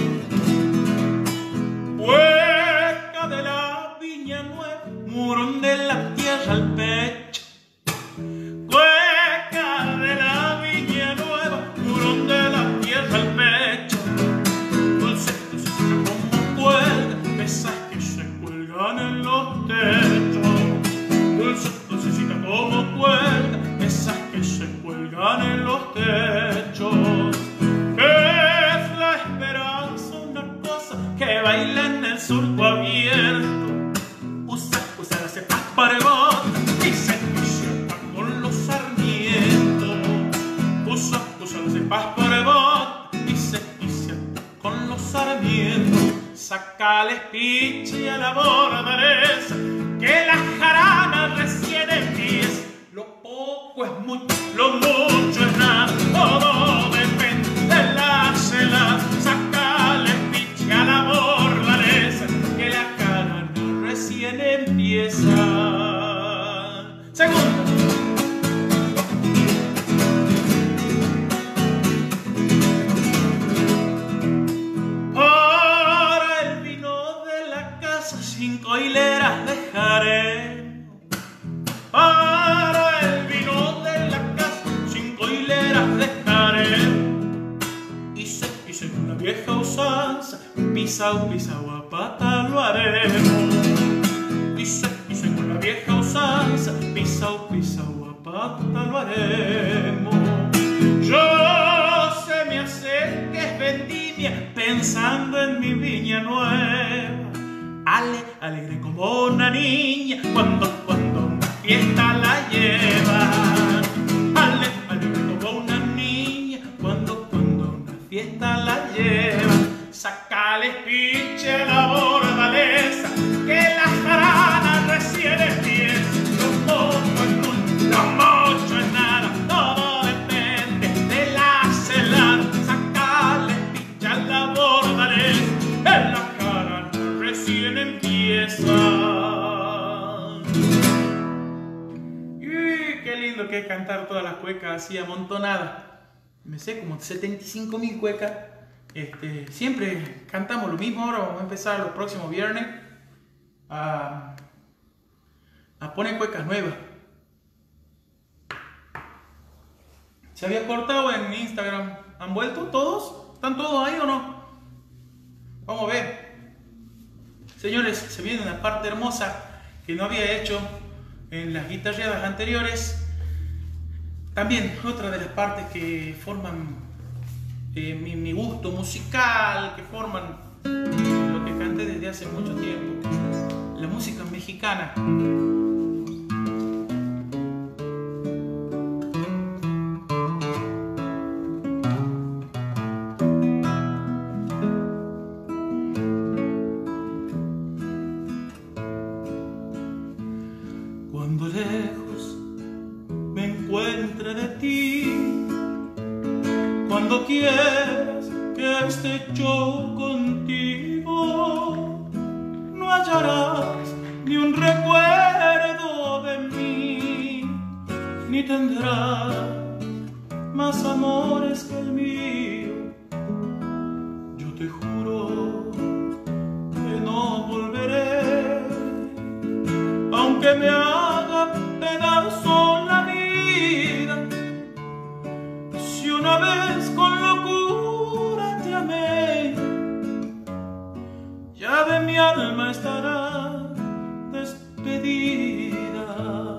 Cueca de la Viña Nueva, murón de la tierra al pecho. Cueca de la Viña Nueva, murón de la tierra al pecho. Dulce, dulcecita como cuelga, esas que se cuelgan en los techos. Dulce, dulcecita como cuelga, esas que se cuelgan en los techos. Es la esperanza una cosa que baila en el surco abierto. Usa la cepa para bota y se ata con los sarmientos. Usa la cepa para bota y se ata con los sarmientos. Sacale piche a la bordaleza que la jarana recién empieza. Lo poco es mucho, lo mucho es nada, todo depende de la celada. Sacale piche a la bordaleza que la jarana recién empieza. Segunda. Para el vino de la casa 5 hileras dejaré. Para el vino de la casa 5 hileras dejaré. Y según la vieja usanza, pisao, pisao a pata lo haremos. Y según la vieja usanza, pisao, pisao a pata lo haremos. Yo se me hace que es vendimia pensando en mi viña nueva. Alegre como una niña cuando una fiesta la lleva. Alegre como una niña cuando una fiesta la lleva. Sacale piche a la bordaleza que la jarana recién empieza. Lo poco es mucho, lo mucho es nada, todo depende de la celada. Sacale piche a la bordaleza que la jarana recién empieza. Y qué lindo que es cantar todas las cuecas así amontonadas. Me sé como 75.000 cuecas. Siempre cantamos lo mismo. Ahora vamos a empezar los próximos viernes a poner cuecas nuevas. Se había cortado en Instagram. ¿Han vuelto todos? ¿Están todos ahí o no? Vamos a ver. Señores, se viene una parte hermosa que no había hecho en las guitarreadas anteriores. También otra de las partes que forman mi gusto musical, que forman lo que canté desde hace mucho tiempo, la música mexicana. Cuando lejos me encuentre de ti, cuando quieras que esté yo contigo, no hallarás ni un recuerdo de mí, ni tendrás más amores que el mío. Yo te juro que no volveré, aunque me haga pedazo la vida. Si una vez con locura te amé, ya de mi alma estará despedida.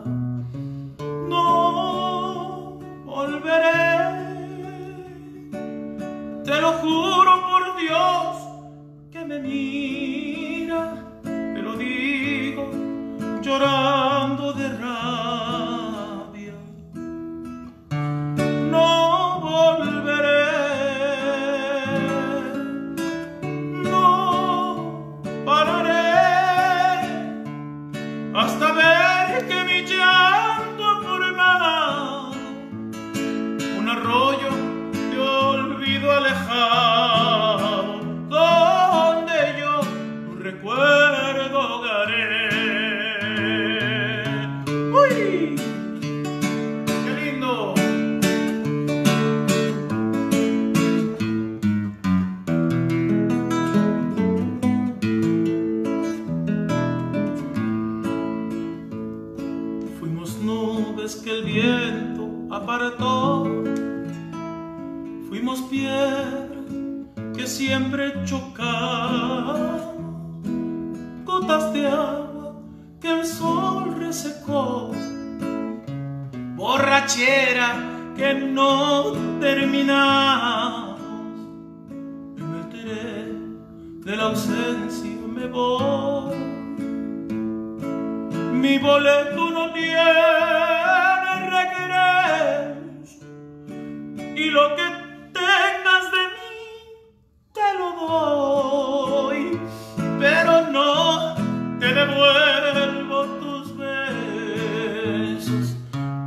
No volveré, te lo juro por Dios que me mira, te lo digo llorando de rabia. No volveré. hasta ver que mi llanto ha formado un arroyo de olvido alejado, donde yo tu recuerdo ahogaré. ¡Uy! ¡Qué lindo! Fuimos nubes que el viento apartó, fuimos piedras que siempre chocaban, gotas de agua que el sol resecó, borrachera que no terminamos. En el tren de la ausencia me voy, mi boleto no tiene regreso, y lo que tengas de mí te lo doy, pero no te devuelvo tus besos.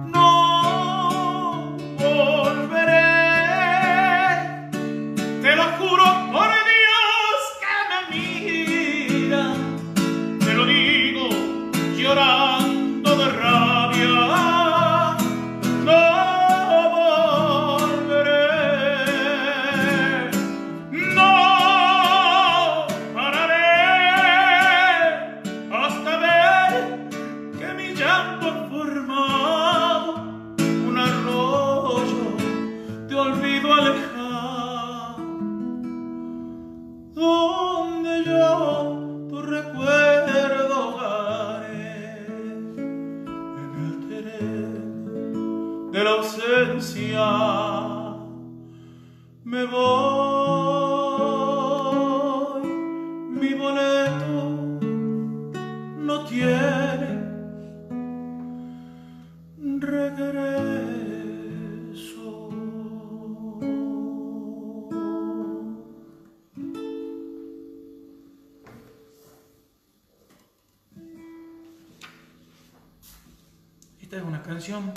No volveré, te lo juro por Dios que me mira, te lo digo llorando de rabia. No volveré, no pararé hasta ver que mi llanto ha formado un arroyo de olvido alejado, donde yo tu recuerdo ahogaré. En el tren de la ausencia me voy, mi boleto no tiene regreso. Esta es una canción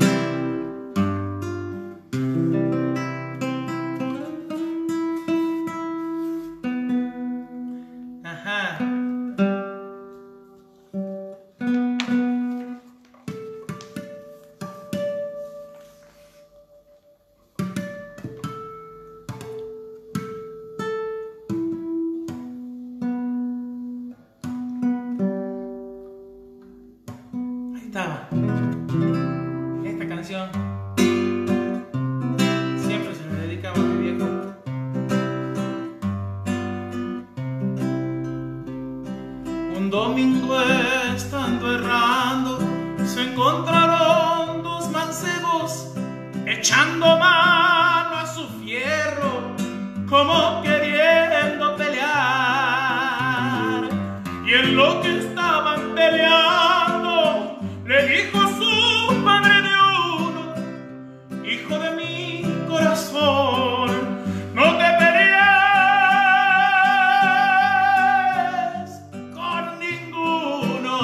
esta canción siempre se la dedicaba a mi viejo. Un domingo estando errando, se encontraron dos mancebos echando mano a su fierro, como queriendo pelear. Y en lo que estaban peleando, le dijo su padre de uno: hijo de mi corazón, no te pelees con ninguno.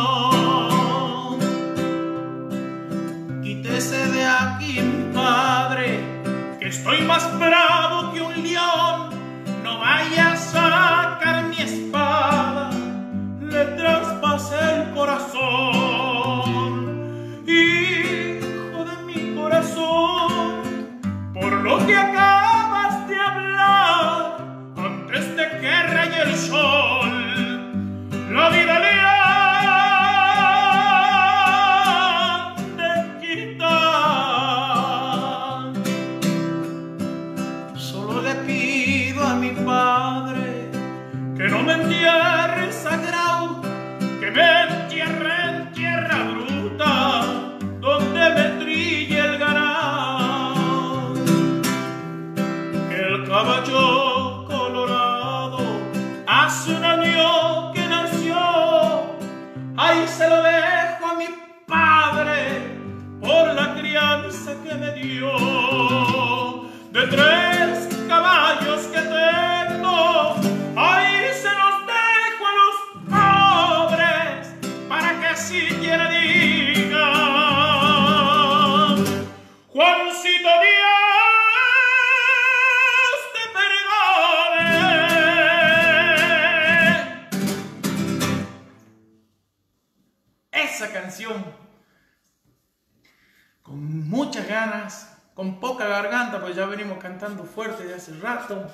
Quítese de aquí, mi padre, que estoy más bravo que un león. No vaya a sacar mi espada, le traspasé el corazón. Hijo de mi corazón, por lo que acabas de hablar, antes de que raye el sol, la vida le han de quitar. Solo le pido a mi padre que no me entierre sagrado, que me entierre en tierra bruta, donde me trille el ganado. Que el caballo colorado hace un año que nació, ahí se lo dejo a mi padre por la crianza que me dio. De 3 caballos que tengo, ahí se los dejo a los pobres, para que si esa canción con muchas ganas, con poca garganta, pues ya venimos cantando fuerte de hace rato.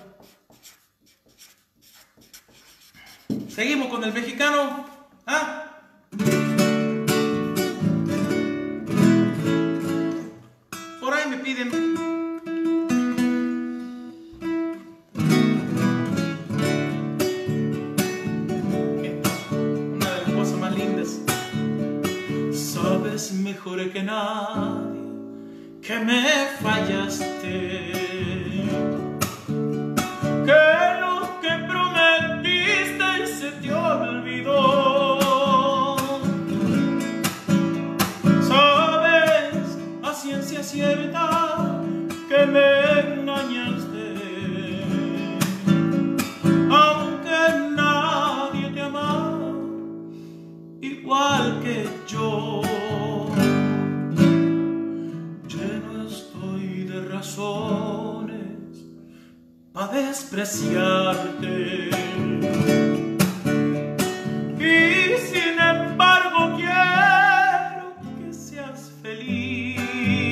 Seguimos con el mexicano. ¿Ah? Por ahí me piden. Una de las cosas más lindas. Sabes mejor que nadie que me fallaste, que lo que prometiste se te olvidó. Sabes a ciencia cierta que me engañaste, aunque nadie te ama igual que yo. Lleno estoy de razones para despreciarte, y sin embargo quiero que seas feliz.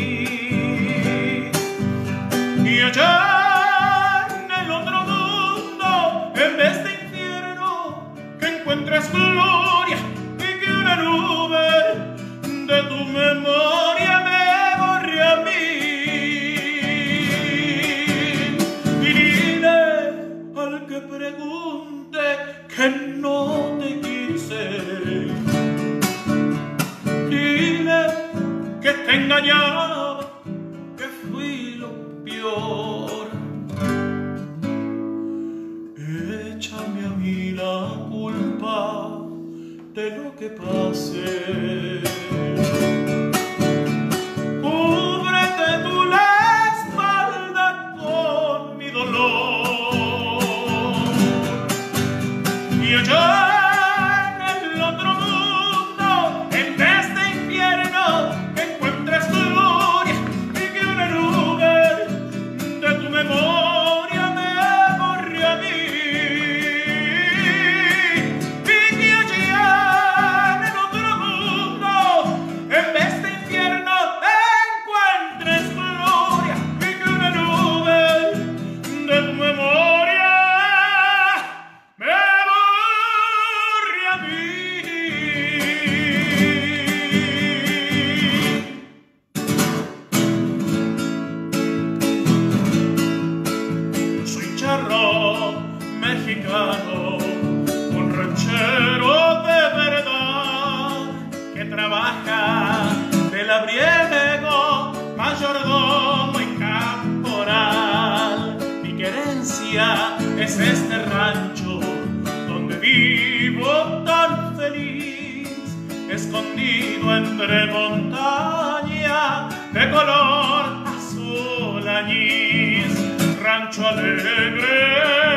Y allá en el otro mundo, en vez de infierno, que encuentres gloria y que una nube de tu memoria me borre a mí. Y dile al que pregunte que no te quise, dile que te engañaba, que fui lo peor. Échame a mí la culpa de lo que pase. Cúbrete tú la espalda con mi dolor. Y allá en el otro mundo, en este infierno, que encuentres gloria y que una nube de tu memoria me borre a mí. Y que allá en el otro mundo, en vez de infierno, encuentres gloria y que una nube de tu memoria me borre a mí. Soy charro mexicano, un ranchero de verdad, que trabaja de labriego, mayordomo y caporal. Mi querencia es este rancho donde vivo tan feliz, escondido entre montaña de color azul añís. Rancho alegre,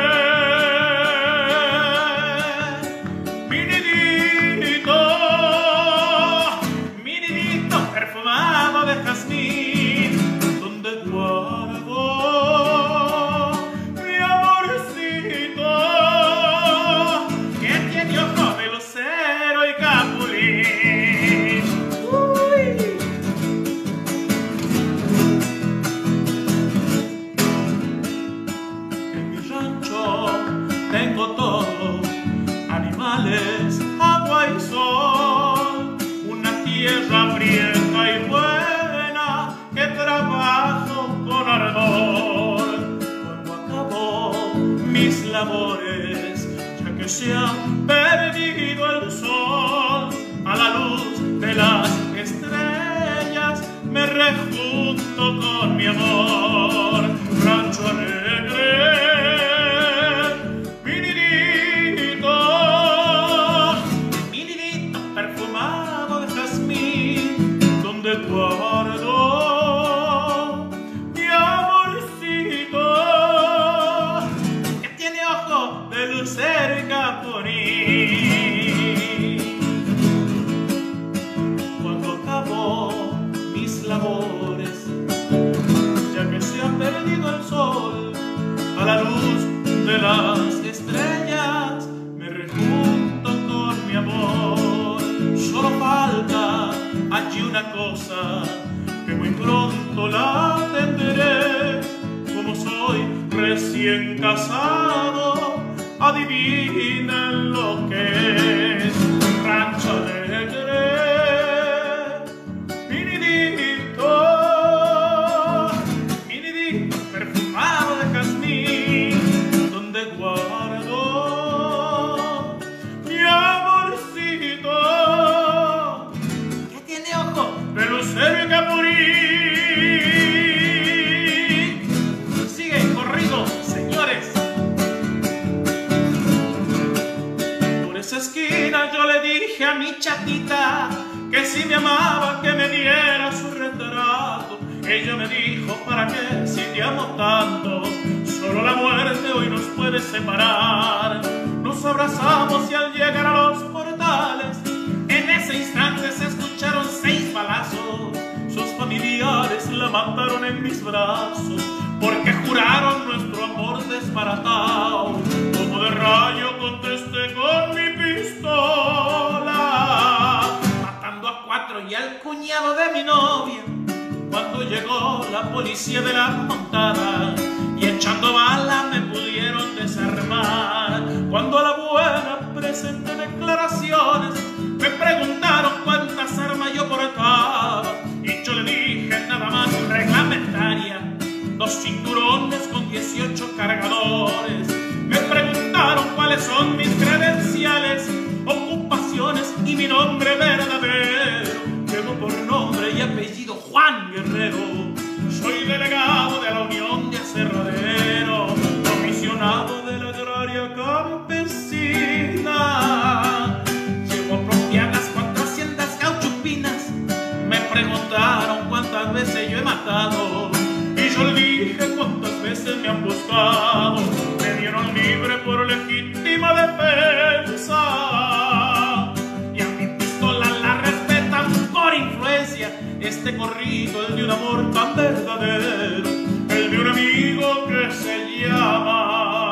mi nidito perfumado de jazmín, donde guardo mi amorcito, que tiene ojo de lucero y capulín. Uy. En mi rancho tengo todo: animales, agua y sol, una tierra prieta y buena que trabajo con ardor. Cuando acabo mis labores, ya que se ha perdido el sol, a la luz de las estrellas me rejunto con mi amor. Rancho alegre, mi nidito perfumado de jazmín, donde guardo mi amorcito, que tiene ojo de lucero y capulín. Cuando acabo mis labores, ya que se ha perdido el sol, a la luz de las estrellas me rejunto con mi amor. Solo falta hay una cosa que muy pronto la tendré. Como soy recién casado, adivinen lo que es Rancho Alegre, mi nidito perfumado de jazmín, donde guardo mi amorcito, que tiene ojo de lucero y capurí. Sigue el corrido, señores. Por esa esquina yo le dije a mi chatita que si me amaba que me diera su retrato. Ella me dijo, ¿para qué si te amo tanto? Solo la muerte hoy nos puede separar. Nos abrazamos y al llegar a los portales, en ese instante se escucharon 6 balazos. Sus familiares la mataron en mis brazos, porque juraron nuestro amor desbaratado. Como de rayo contesté con mi pistola, matando a 4 y al cuñado de mi novia. Cuando llegó la policía de la montada y echando balas me pudieron desarmar. Cuando a la buena presenté declaraciones, me preguntaron cuántas armas yo portaba, y yo le dije nada más reglamentaria, 2 cinturones con 18 cargadores. Me preguntaron cuáles son mis credenciales, ocupaciones y mi nombre verdadero. Llevo por nombre y apellido Juan Guerrero. Soy delegado de la Unión de Aserradero, comisionado de la agraria campesina. Llevo apropiadas 4 haciendas gauchupinas. Me preguntaron cuántas veces yo he matado, y yo le dije cuántas veces me han buscado. Me dieron libre por legítima defensa, y a mi pistola la respetan por influencia. Este corrido es de un amor tan verdadero, el de un amigo que se llama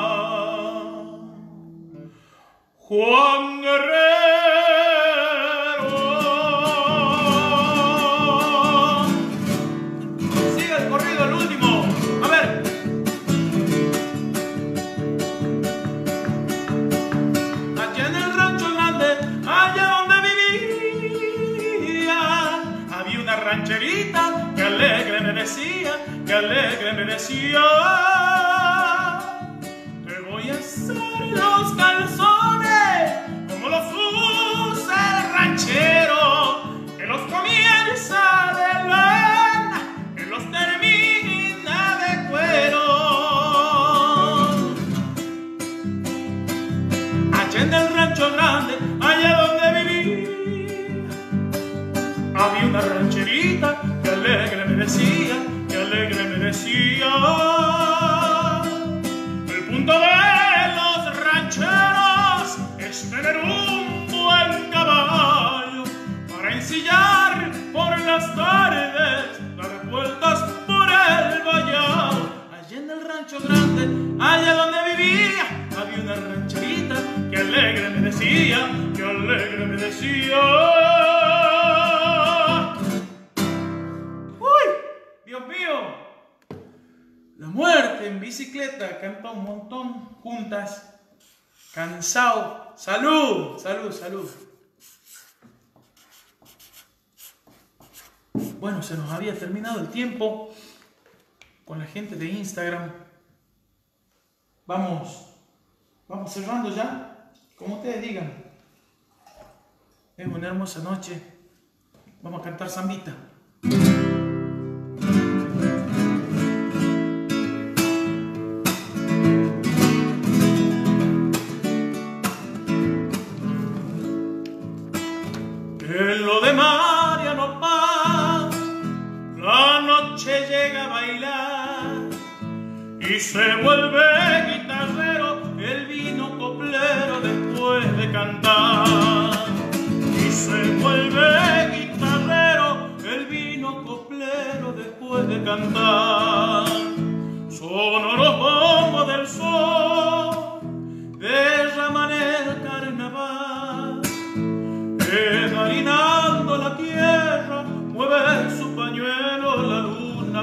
Juan Guerrero. Sigue el corrido, el último. A ver. Allá en el rancho grande, allá donde vivía, había una rancherita que alegre me decía, que alegre me decía: te voy a hacer los calzones como los usa el ranchero, que los comienza de lana, que los termina de cuero. Allá en el rancho grande, allá donde viví, había una rancherita que alegre me decía, que alegre me decía: el punto de los rancheros es tener un buen caballo para ensillar por las tardes, dar vueltas por el vallado. Allá en el rancho grande, allá donde vivía, había una rancherita que alegre me decía, que alegre me decía. Dios mío, la muerte en bicicleta, canta un montón juntas, cansado. Salud, salud, salud. Bueno, se nos había terminado el tiempo con la gente de Instagram. Vamos cerrando ya, como ustedes digan. Es una hermosa noche. Vamos a cantar zambita. En lo de Mariano Paz, la noche llega a bailar y se vuelve guitarrero el vino coplero después de cantar. Y se vuelve guitarrero el vino coplero después de cantar. Sonoros bombos del sol derraman el carnaval, marinando la tierra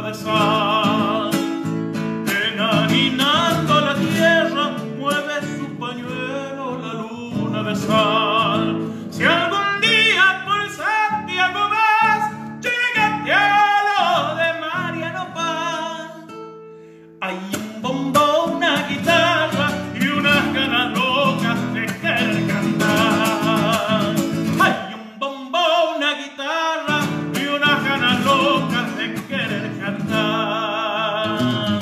de sal. Enaninando la tierra, mueve su pañuelo la luna de sal. Si algún día por Santiago vas, llégate a lo de Mariano Paz. Hay un bombo, una guitarra y unas ganas locas de querer cantar. Hay un bombo, una guitarra y unas ganas locas de querer cantar.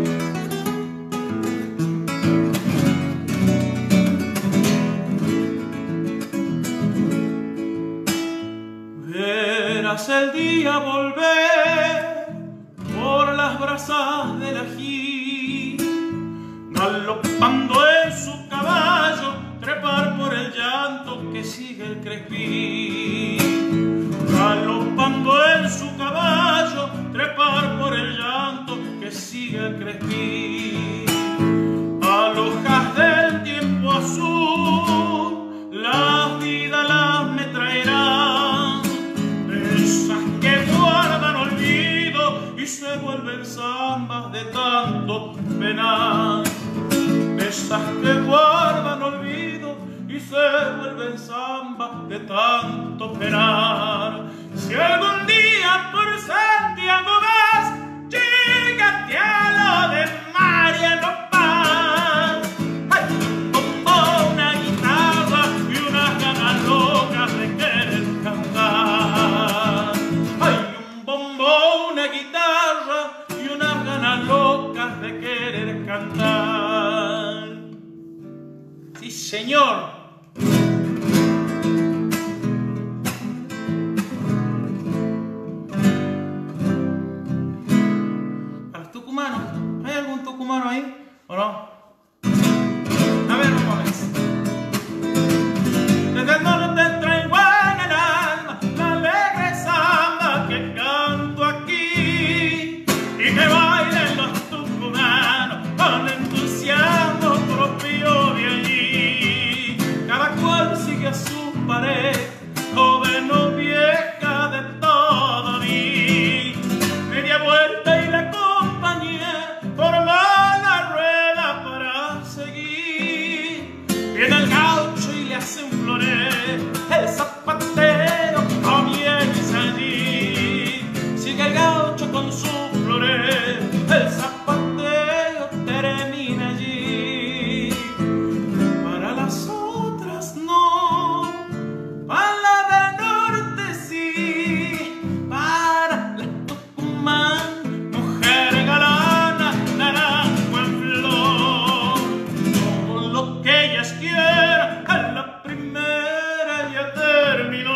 Verás el día volver por las brasas del ají, galopando en su caballo, trepar por el llanto que sigue el crespín. Galopando en su caballo, trepar por el llanto que sigue el crespín. A hojas del tiempo azul, la vida las me traerán, de esas que guardan olvido y se vuelven zambas de tanto penar. De esas que guardan olvido y se vuelven zambas de tanto penar. Si algún día por Santiago vas, llégate a lo de Mariano Paz. Hay un bombo, una guitarra y unas ganas locas de querer cantar. Hay un bombo, una guitarra y unas ganas locas de querer cantar. Sí, señor. A los tucumanos, ¿hay algún tucumano ahí o no? A ver, vamos a ver. Desde el norte traigo en el alma la alegre samba que canto aquí y que bailen los tucumanos con entusiasmo propio de allí. Cada cual sigue a su pared, joven o vieja de todo mí. Media vuelta y la compañía forma la rueda para seguir. Viene el gaucho y le hace un florero, el zapatero comienza allí. Sigue el gaucho con su florero, el zapatero termina allí. Para las otras no, para la del norte sí, para la Tucumán, mujer galana, naranjo en flor. Todo lo que ellas quieran, a la primera ya terminó.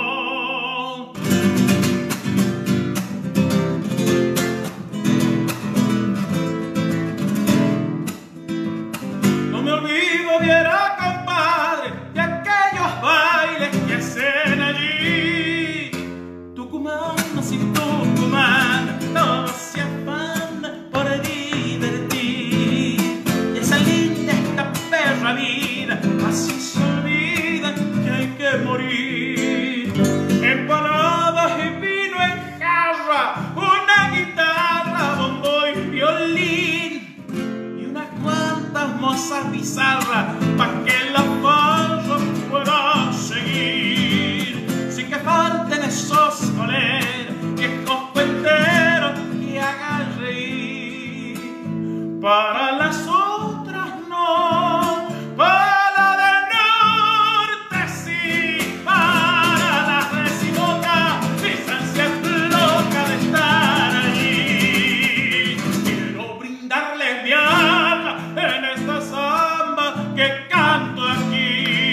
No me olvido, viera compadre, de aquellos bailes que hacen allí. Tucumanos y tucumanas, todos se afanan por divertir. Y esa linda, esta perra vida, así se olvidan que hay que morir. Empanadas y vino en jarra, una guitarra, bombo y violín y unas cuantas mozas bizarras pa' que la farra pueda seguir. Sin que falten esos coleros, viejos cuenteros que hagan reír. Para las otras no, para la del norte sí, para las recibocas, Vicencia es loca de estar allí. Quiero brindarles mi alma en esta samba que canto aquí.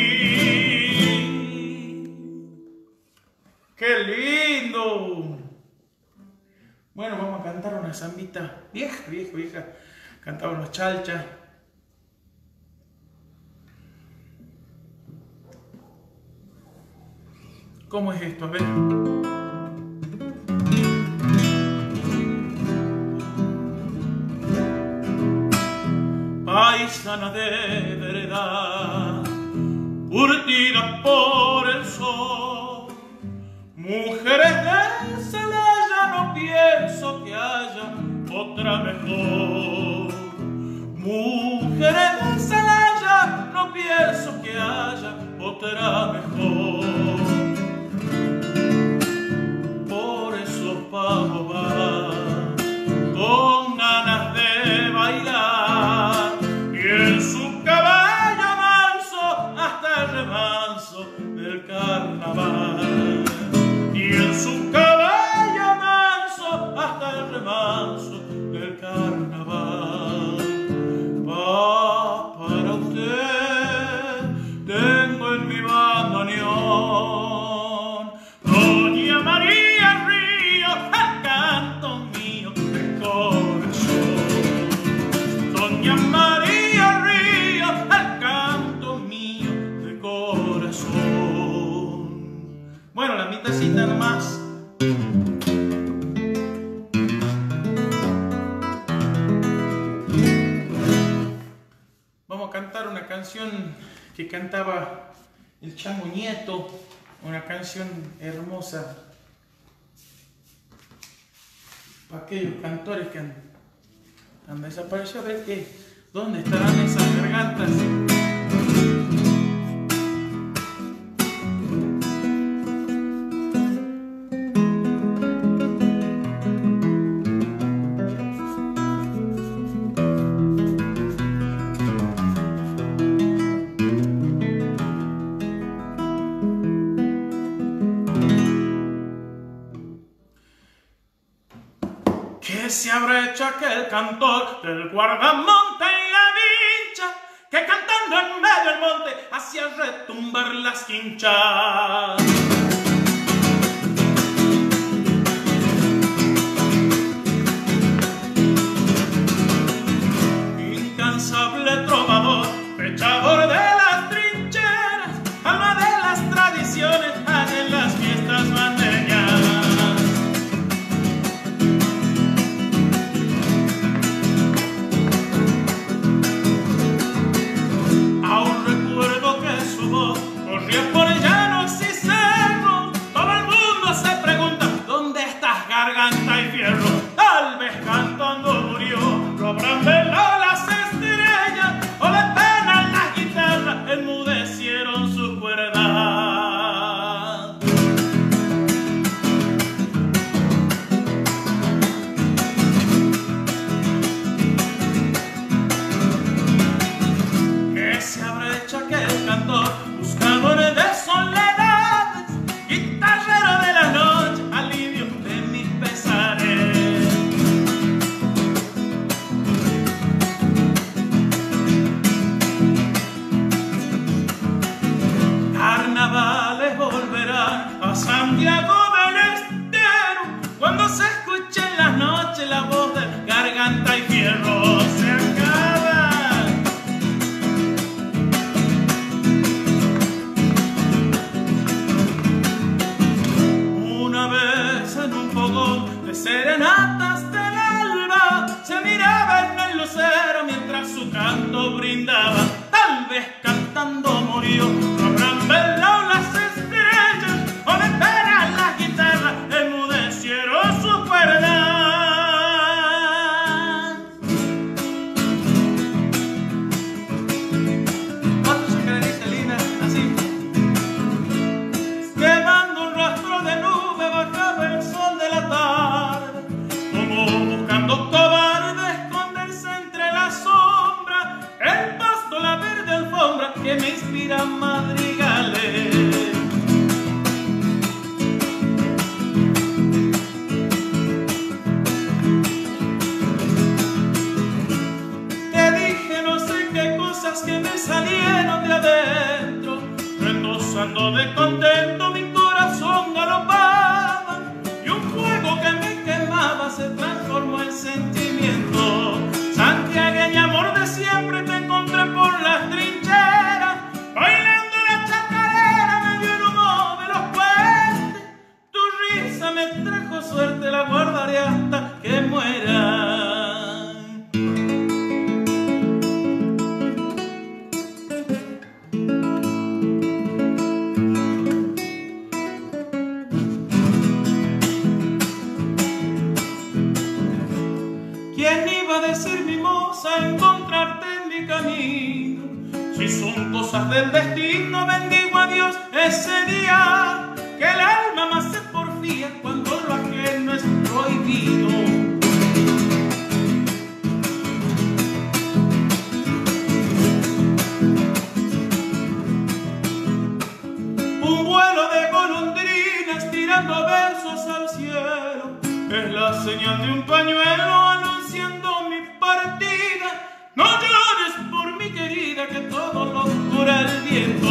¡Qué lindo! Bueno, vamos a cantar una zambita vieja. Cantaban los chalchas. ¿Cómo es esto? A ver. Paisana de verdad, curtida por el sol, mujeres de Celaya no pienso que haya otra mejor. Mujeres de Celaya, no pienso que haya otra mejor. Por eso Pavo va con ganas de bailar y en su caballo manso hasta el remanso del carnaval. Y en su caballo manso hasta el remanso del carnaval. Va para usted, tengo en mi bandoneón Doña María Río, el canto mío de corazón. Doña María Río, el canto mío de corazón. Bueno, la mitadcita nomás. Vamos a cantar una canción que cantaba el Chango Nieto, una canción hermosa para aquellos cantores que han desaparecido. A ver dónde estarán esas gargantas. ¿Qué se habrá hecho aquel cantor del guardamonte y la vincha, que cantando en medio del monte hacía retumbar las quinchas? Incansable trovador, pechador de las trincheras, alma de las tradiciones, allá en las fiestas bandeñas. Corría por llanos y cerros, todo el mundo se pregunta ¿dónde estás, garganta y fierro? Tal vez cantando murió, lo habrán velado las estrellas o de pena las guitarras enmudecieron sus cuerdas. ¿Qué se habrá hecho aquel cantor? Buscadores de soledades, guitarrero de la noche, alivio de mis pesares. Carnavales volverán a Santiago del Estero cuando se escuche en las noches la voz de garganta y fierro. Se acaba. De serenatas del alba se miraba en el lucero mientras su canto brindaba. Tal vez cantando murió, no habrán velado las estrellas o de pena las guitarras enmudecieron sus cuerdas. Otra chacarerita linda, así. Quemando un rastro de nube bajaba el sol de la tarde, como buscando cobarde esconderse entre la sombra, el pasto, la verde, el fondo cosas del destino, bendigo a Dios ese día, que el alma más se porfía cuando lo ajeno es prohibido. Un vuelo de golondrinas tirando versos al cielo es la señal de un pañuelo anunciando mi partida. No llores por mi querida, que todo lo cura el viento.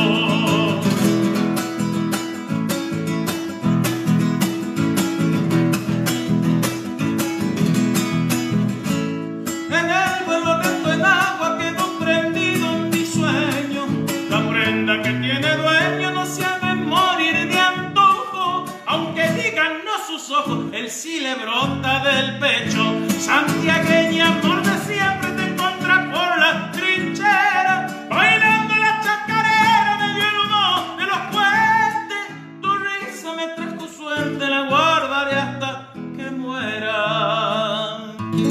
En el vuelo lento en agua quedó prendido en mi sueño. La prenda que tiene dueño no se ha de morir de antojo, aunque digan no sus ojos, él sí le brota del pecho. Santiagueña, amor de siempre, te encontré por la trinchera, bailando la chacarera del hielo de los puentes. Tu risa me trajo suerte, la guardaré hasta que muera.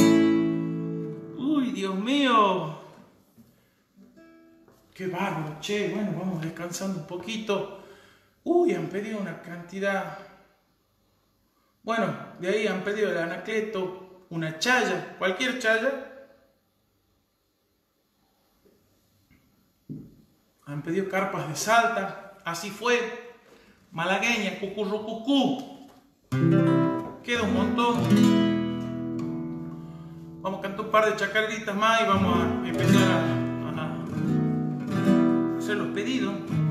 Uy, Dios mío. Qué bárbaro, che. Bueno, vamos descansando un poquito. Uy, han pedido una cantidad. Bueno, de ahí han pedido el Anacleto, una chaya, cualquier chaya. Han pedido carpas de Salta, así fue. Malagueña, cucurrucucú. Queda un montón. Vamos a cantar un par de chacareritas más y vamos a empezar a hacer los pedidos.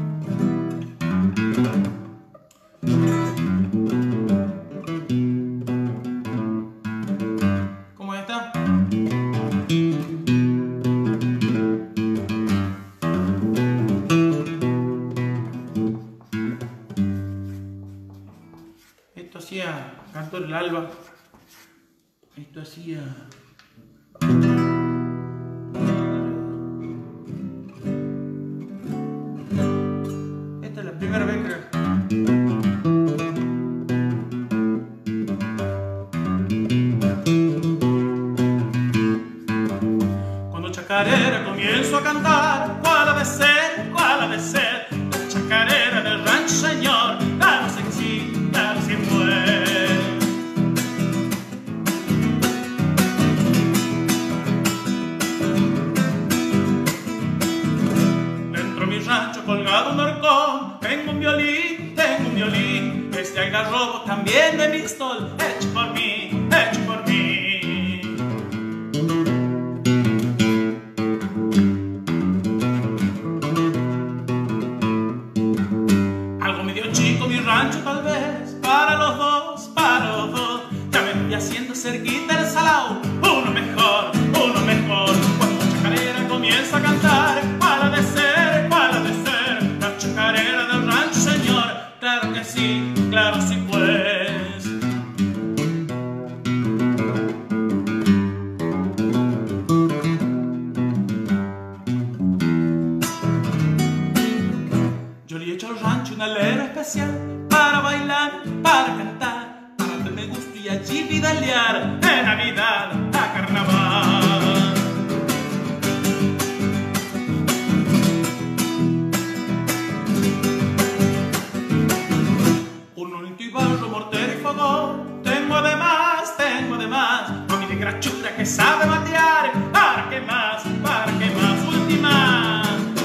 ¿Cómo está? Esto hacía Cantor el Alba. Esto hacía... Esta es la primera vez que... Cuando chacarera comienzo a cantar, ¿cuál ha de ser? ¿Cuál ha de ser? La chacarera del rancho, señor. Claro sé que sí, claro sí fue. Dentro de mi rancho colgado un horcón, tengo un violín, este algarrobo también de mi stol, hecho por mí, hecho por mí. Algo medio chico mi rancho tal vez, para los dos, ya me estoy haciendo cerquita el salao, uno mejor, cuando la chacarera comienza a cantar, ¿cuál ha de ser? ¿Cuál ha de ser? La chacarera del rancho, señor, claro que sí, claro sí pues. Yo le he hecho al rancho una lera especial para bailar, para cantar, para darme gusto y allí vidalear de Navidad a Carnaval. Un bonito y barro, mortero y fogón, tengo además, a mi negra chura que sabe matear, ¿para qué más? Última.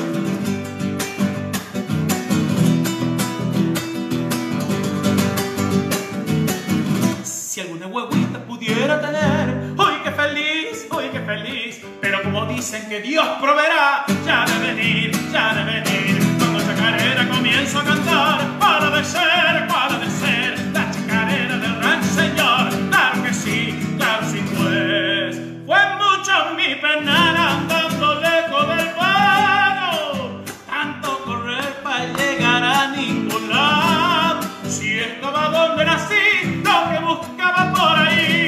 Si alguna huevita pudiera tener, ¡uy qué feliz! Pero como dicen que Dios proveerá, ya de venir, cuando chacarera comienzo a cantar, ¿cuál ha de ser? La chacarera del rancho, señor, claro que sí pues. Fue mucho mi penar andando lejos del pueblo, tanto correr para llegar a ningún lado. Si estaba donde nací, lo que buscaba por ahí.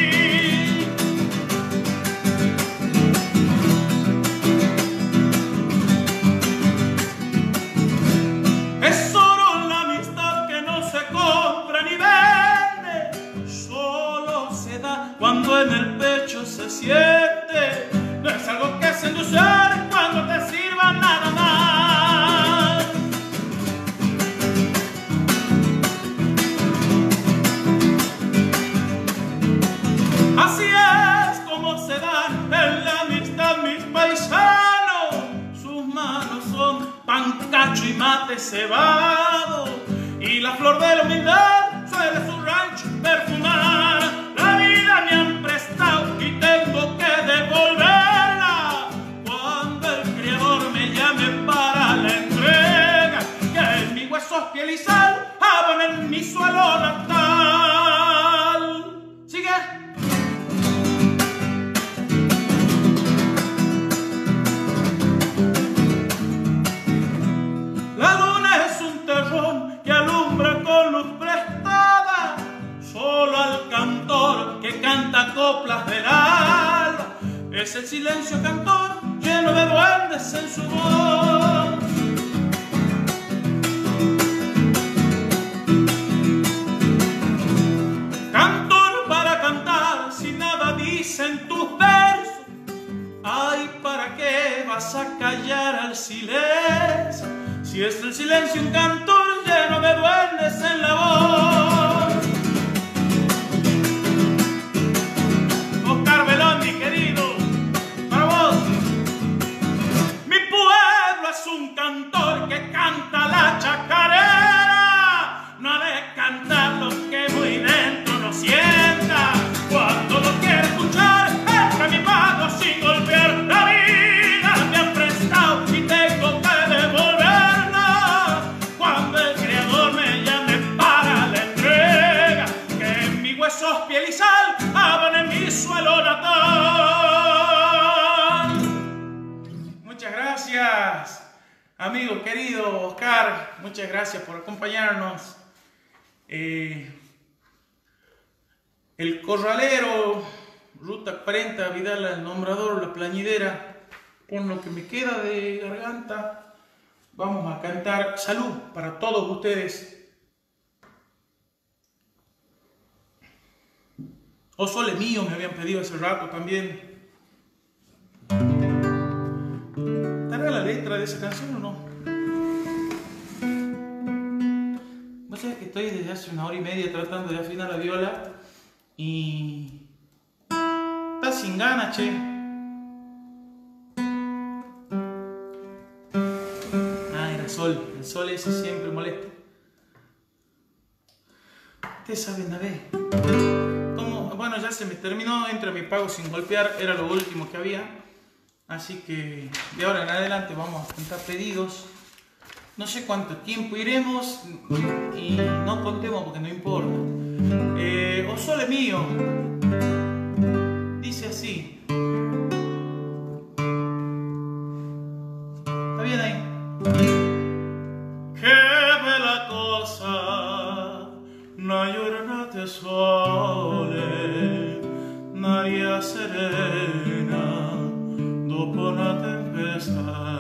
Es solo la amistad que no se compra ni vende, solo se da cuando en el pecho se siente. No es algo que se endulzar cuando te sirva nada más. cebado y la flor de la humildad suele su rancho perfumar. La vida me han prestado y tengo que devolverla cuando el Creador me llame para la entrega, que en mis huesos piel y sal abonen mi suelo natal. ¿Sigue? La luna es un terrón que alumbra con luz prestada solo al cantor que canta coplas del alba. Es el silencio cantor lleno de duendes en su voz. Cantor para cantar si nada dicen tus versos. Ay, ¿para qué vas a callar al silencio? Si es el silencio un cantor lleno de duendes en la voz. Oscar Beloni, querido, para vos. Mi pueblo es un cantor que canta la chacarera. No ha de cantar lo que muy dentro no sienta. Cuando lo quiere escuchar, entra mi pago sin golpear. La vida me ha prestado y tengo que devolverla cuando el Creador me llame para la entrega, que en mis huesos piel y sal abonen mi suelo natal. Muchas gracias, amigo querido Oscar. Muchas gracias por acompañarnos. El Corralero, Ruta 40, Vidal el Nombrador, La Plañidera. Por lo que me queda de garganta, vamos a cantar Salud para todos ustedes. Oh Sole Mío, me habían pedido hace rato también. ¿Estará la letra de esa canción o no? Vos sabés que estoy desde hace 1 hora y media tratando de afinar la viola y está sin ganas, che. Ah, era sol. El sol ese siempre molesta. Ustedes saben, a ver. Bueno, ya se me terminó. Entre mi pago sin golpear era lo último que había. Así que de ahora en adelante vamos a cantar pedidos. No sé cuánto tiempo iremos y no contemos porque no importa. Oh Sole Mío, dice así. ¿Está bien ahí? Qué bella cosa, una giornata sole, un'aria serena dopo una tempesta.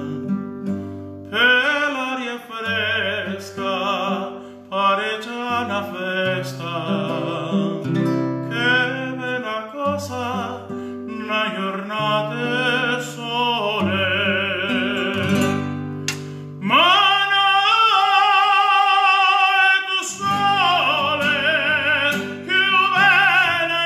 L'aria fresca pare già una festa. Che bella cosa, una giornata e sole. Ma noi tu sole che bene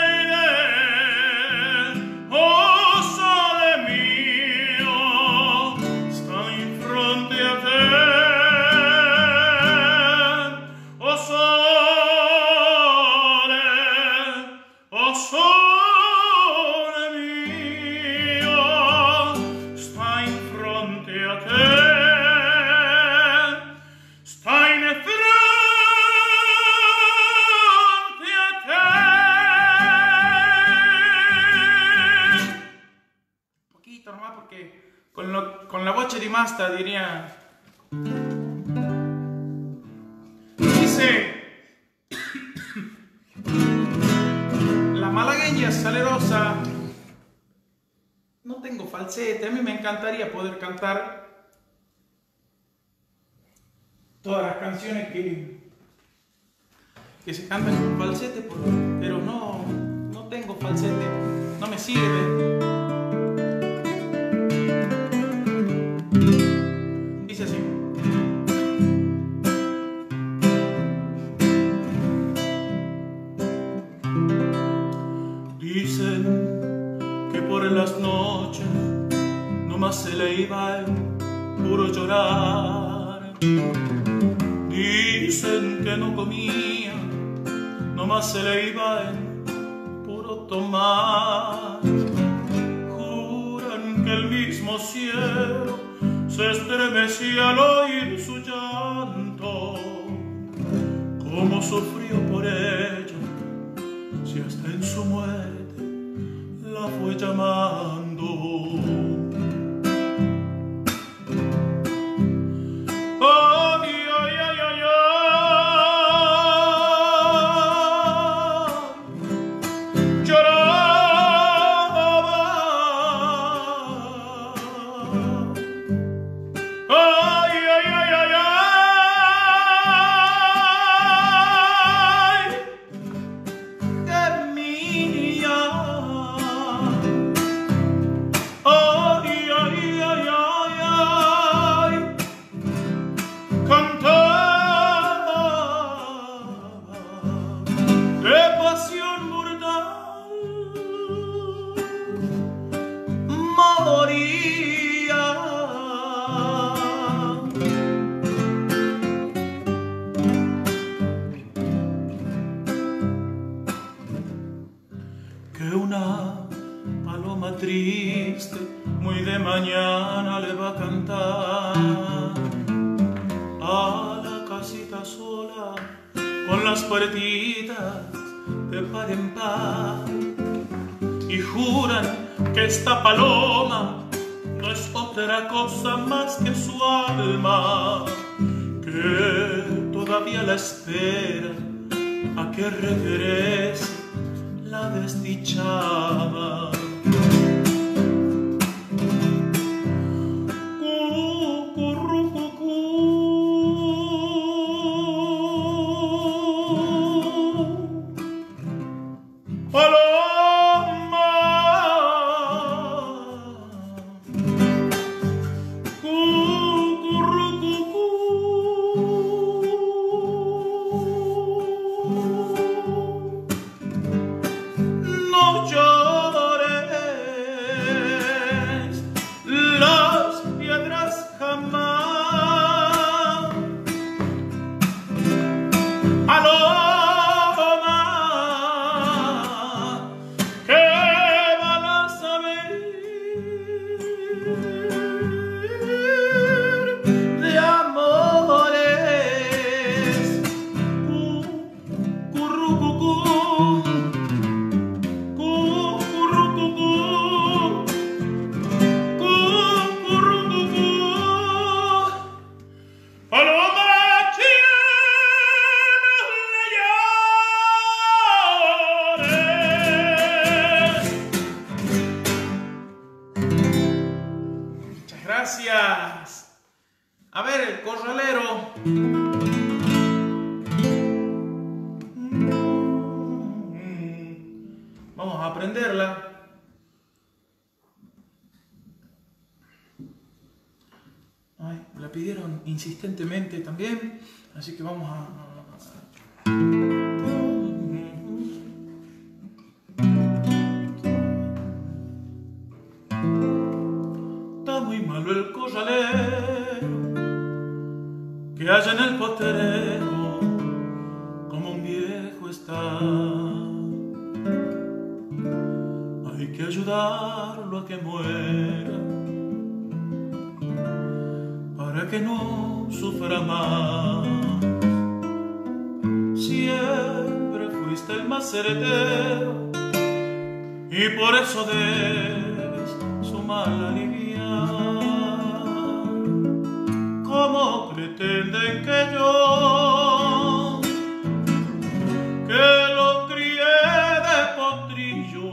oh sole mio, sta in fronte a te. Oh sole mio, sta in fronte a te. Sta in fronte a te. Un poquito nomás porque con la voce di Masta diría. Dice. La malagueña salerosa. No tengo falsete. A mí me encantaría poder cantar todas las canciones que se cantan con falsete, pero no tengo falsete. No me sirve. Dice así. Dicen que por las noches nomás se le iba el puro llorar. que no comía, nomás se le iba en puro tomar. Juran que el mismo cielo se estremecía al oír su llanto. Cómo sufrió por ella, si hasta en su muerte la fue llamando. Ay, ay, ay, ay, ay, lloraba. Ay, ay, ay, ay, ay, que mía. Ay, ay, ay, ay, ay, cantaba de pasión mortal, moría. Que una paloma triste muy de mañana le va a cantar a la casita sola con las puertitas de par en par, y juran que esta paloma no es otra cosa más que su alma, que todavía la espera a que regrese la desdichada. Paloma, cucurrucucú, no llores las piedras jamás. Paloma, ¿qué van a saber de amores? Cucurrucucú, cucurrucucú, cucurrucucú. Paloma, muchas gracias. A ver, el corralero. Vamos a aprenderla. Ay, me la pidieron insistentemente también, así que vamos a... Está muy malo el corralero que haya en el potrero, como un viejo está. Hay que ayudarlo a que muera, para que no sufra más. Siempre fuiste el más certero y por eso debes su mal aliviar. ¿Cómo pretenden que yo, que lo crié de potrillo,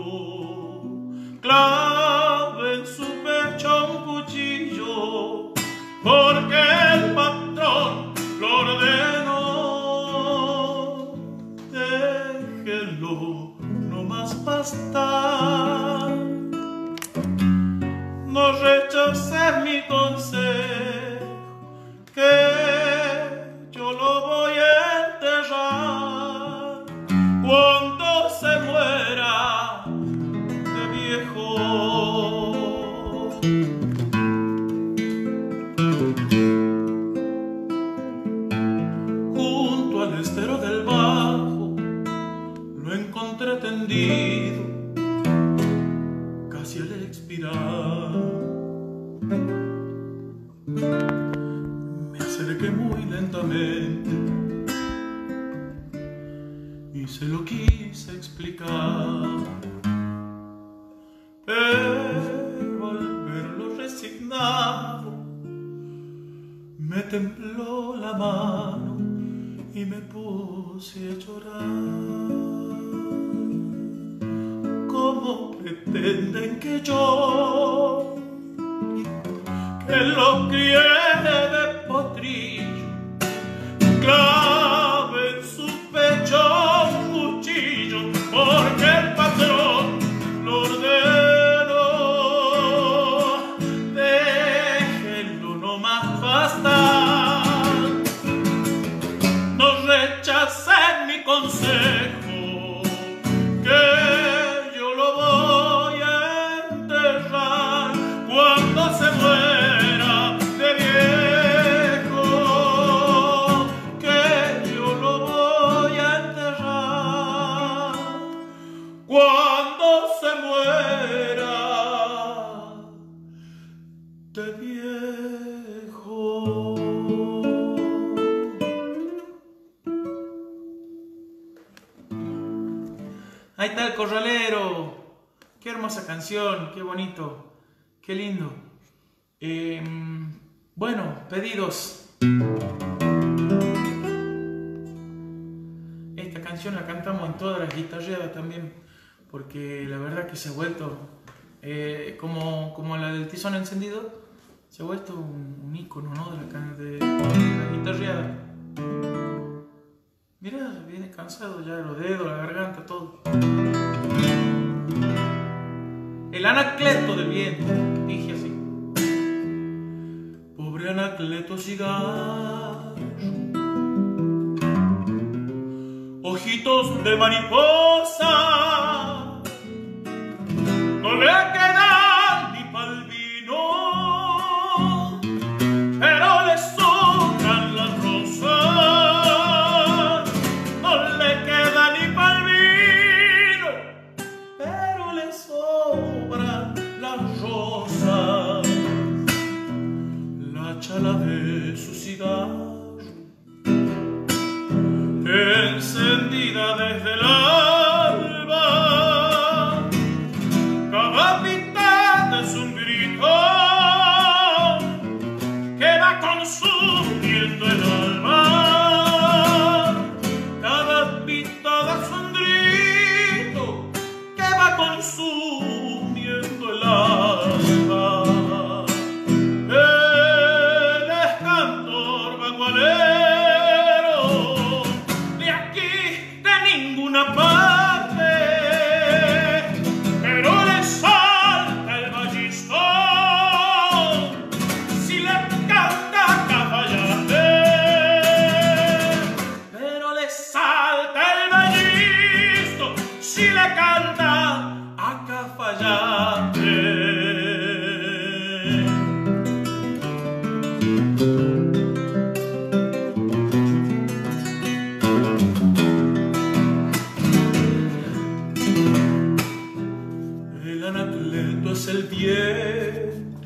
clave en su pecho un cuchillo, porque el patrón lo ordenó? Déjenlo nomás pastar, no rechaces mi consejo, que yo lo voy a enterrar cuando se muera de viejo. Junto al del bajo lo encontré tendido, casi al expirar. Me acerqué muy lentamente y se lo quise explicar, pero al verlo resignado me tembló la mano y me puse a llorar. ¿Cómo pretenden que yo, que lo crié de potrillo, clave en su pecho un cuchillo porque el patrón lo ordenó? Déjenlo nomás bastar, no rechacen mi consejo, que yo lo voy a enterrar cuando se muera de viejo, que yo lo voy a enterrar cuando se muera de viejo. Ahí está El Corralero. Qué hermosa canción, qué bonito, qué lindo. Bueno, pedidos. Esta canción la cantamos en todas las guitarreadas también, porque la verdad que se ha vuelto, como la del Tizón Encendido, se ha vuelto un ícono, ¿no? de la guitarreada. Mirá, viene cansado ya, los dedos, la garganta, todo. El Anacleto del viento, dije así. Pobre Anacleto cigarro, ojitos de mariposa, no le quedan ni pa'l vino, pero le sobran las rosas. No le queda ni pa'l vino, pero le sobran las rosas. La chala de su cigarro, encendida desde el alba, cada mitad es un grito que va consumiendo el alma. Cada mitad es un grito que va consumiendo el alma. Él es cantor bagualero, de aquí, de ninguna parte, pero le salta el ballistón si le canta Cafayate. Pero le salta el ballisto si le canta a Cafayate. El Anacleto es el bien,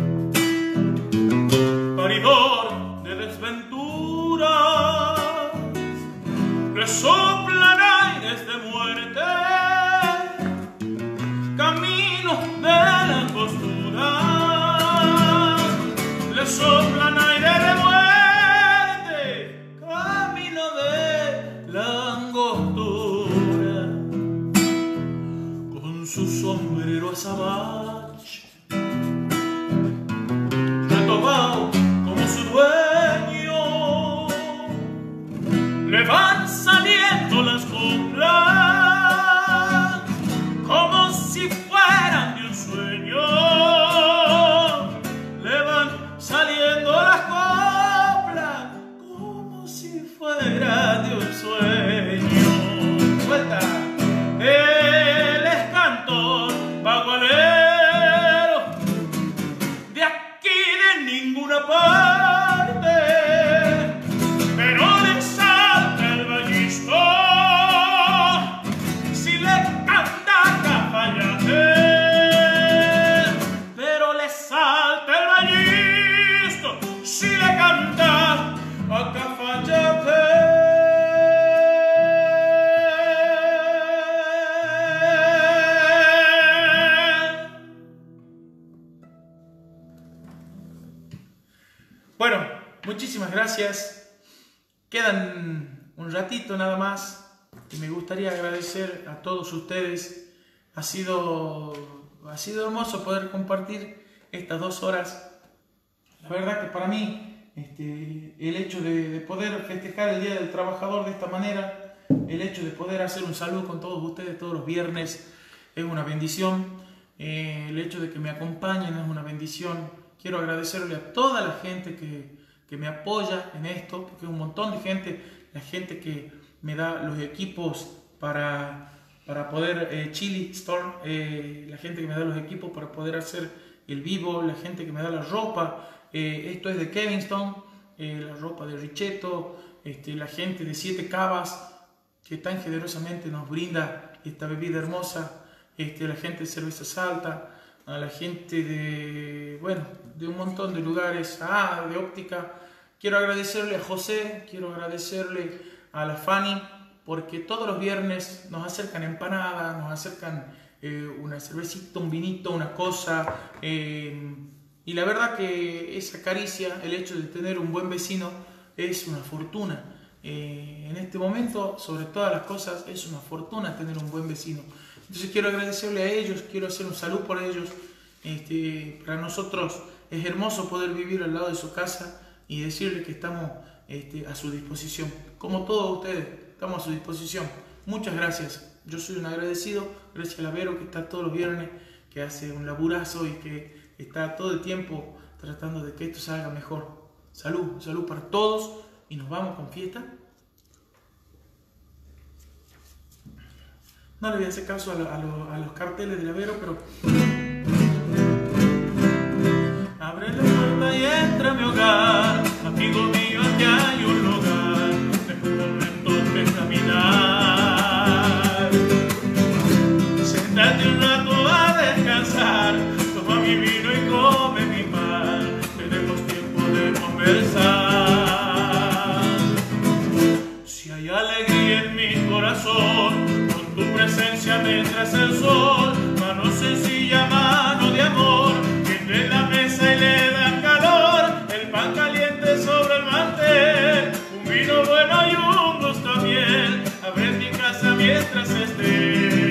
paridor de desventuras, le soplan aires de muerte, camino de la angostura, le soplan aires de muerte, camino de la angostura. Con su sombrero azabache, retobado como su dueño, le van saliendo las coplas como si fueran de un sueño. Le van saliendo las coplas como si fuera de un sueño. Vuelta. Él es cantor bagualero, de aquí de ninguna parte, pero le salta el ballista muchísimas gracias. Quedan un ratito nada más y me gustaría agradecer a todos ustedes. Ha sido hermoso poder compartir estas 2 horas. La verdad que para mí el hecho de poder festejar el Día del Trabajador de esta manera, el hecho de poder hacer un saludo con todos ustedes todos los viernes es una bendición. El hecho de que me acompañen es una bendición. Quiero agradecerle a toda la gente que me apoya en esto, porque es un montón de gente, la gente que me da los equipos para poder, Chili Store, la gente que me da los equipos para poder hacer el vivo, la gente que me da la ropa, esto es de Kevinston, la ropa de Richetto, la gente de 7 Cavas, que tan generosamente nos brinda esta bebida hermosa, la gente de Cerveza Salta, a la gente de un montón de lugares, de óptica. Quiero agradecerle a José, quiero agradecerle a la Fanny, porque todos los viernes nos acercan empanadas, nos acercan una cervecita, un vinito, una cosa, y la verdad que esa caricia, el hecho de tener un buen vecino es una fortuna. En este momento, sobre todas las cosas, es una fortuna tener un buen vecino. Entonces quiero agradecerle a ellos, quiero hacer un saludo por ellos. Para nosotros es hermoso poder vivir al lado de su casa y decirle que estamos a su disposición. Como todos ustedes, estamos a su disposición. Muchas gracias. Yo soy un agradecido. Gracias a Lavero, que está todos los viernes, que hace un laburazo y que está todo el tiempo tratando de que esto salga mejor. Salud, salud para todos y nos vamos con fiesta. No le voy a hacer caso a los carteles de Lavero, pero... Abre la puerta y entra a mi hogar, amigo mío, aquí hay un lugar, deja un momento de caminar. Siéntate un rato a descansar, toma mi vino y come mi pan, tenemos tiempo de conversar. Si hay alegría en mi corazón, con tu presencia me traes el sol, mano sencilla, mano de amor, de la mesa y le dan calor, el pan caliente sobre el mantel, un vino bueno y un gusto a miel, abre mi casa mientras esté.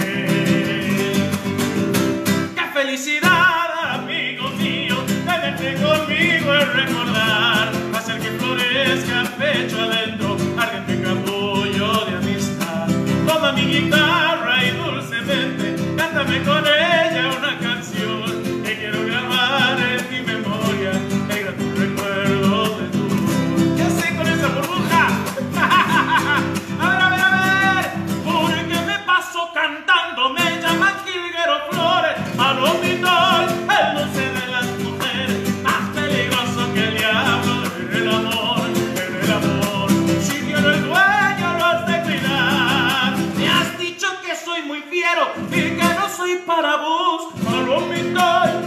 ¡Qué felicidad, amigo mío! Tenerte conmigo es recordar, hacer que florezca pecho adentro, ardiente capullo de amistad. Toma mi guitarra y dulcemente, cántame con ella una canción. Quiero grabar en mi memoria el grato recuerdo de tu voz. ¿Qué hace con esa burbuja? A ver, porque me paso cantando, me llaman Jilguero Flores, palomito, el dulce de las mujeres, más peligroso que el diablo, en el amor, en el amor. Si quiero el dueño lo has de cuidar, me has dicho que soy muy fiero y que no soy para vos, palomito.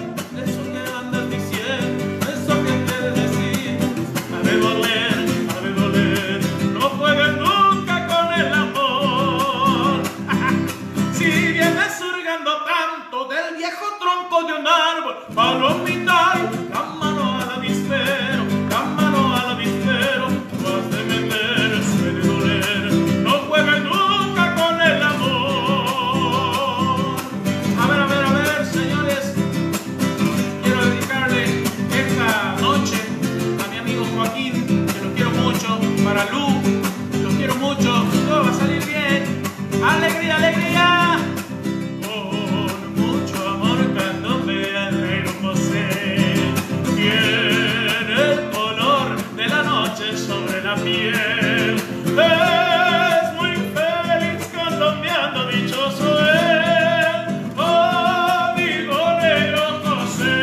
Del viejo tronco de un árbol, palomita, la mano al avispero, la mano al avispero, tú has de meter, suele doler, no juegues nunca con el amor. A ver, señores, quiero dedicarle esta noche a mi amigo Joaquín, que lo quiero mucho, para Lu, lo quiero mucho, todo va a salir bien, alegría, alegría. Sobre la piel es muy feliz colombiano, dichoso él, amigo negro José,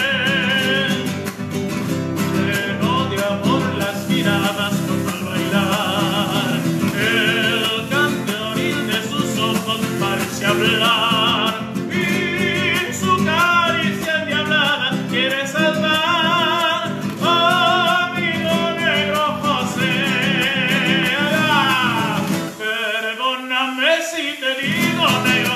lleno de amor las miradas con al bailar, el canteonil de sus ojos parece hablar y su caricia endiablada quiere salvar. Si te digo negro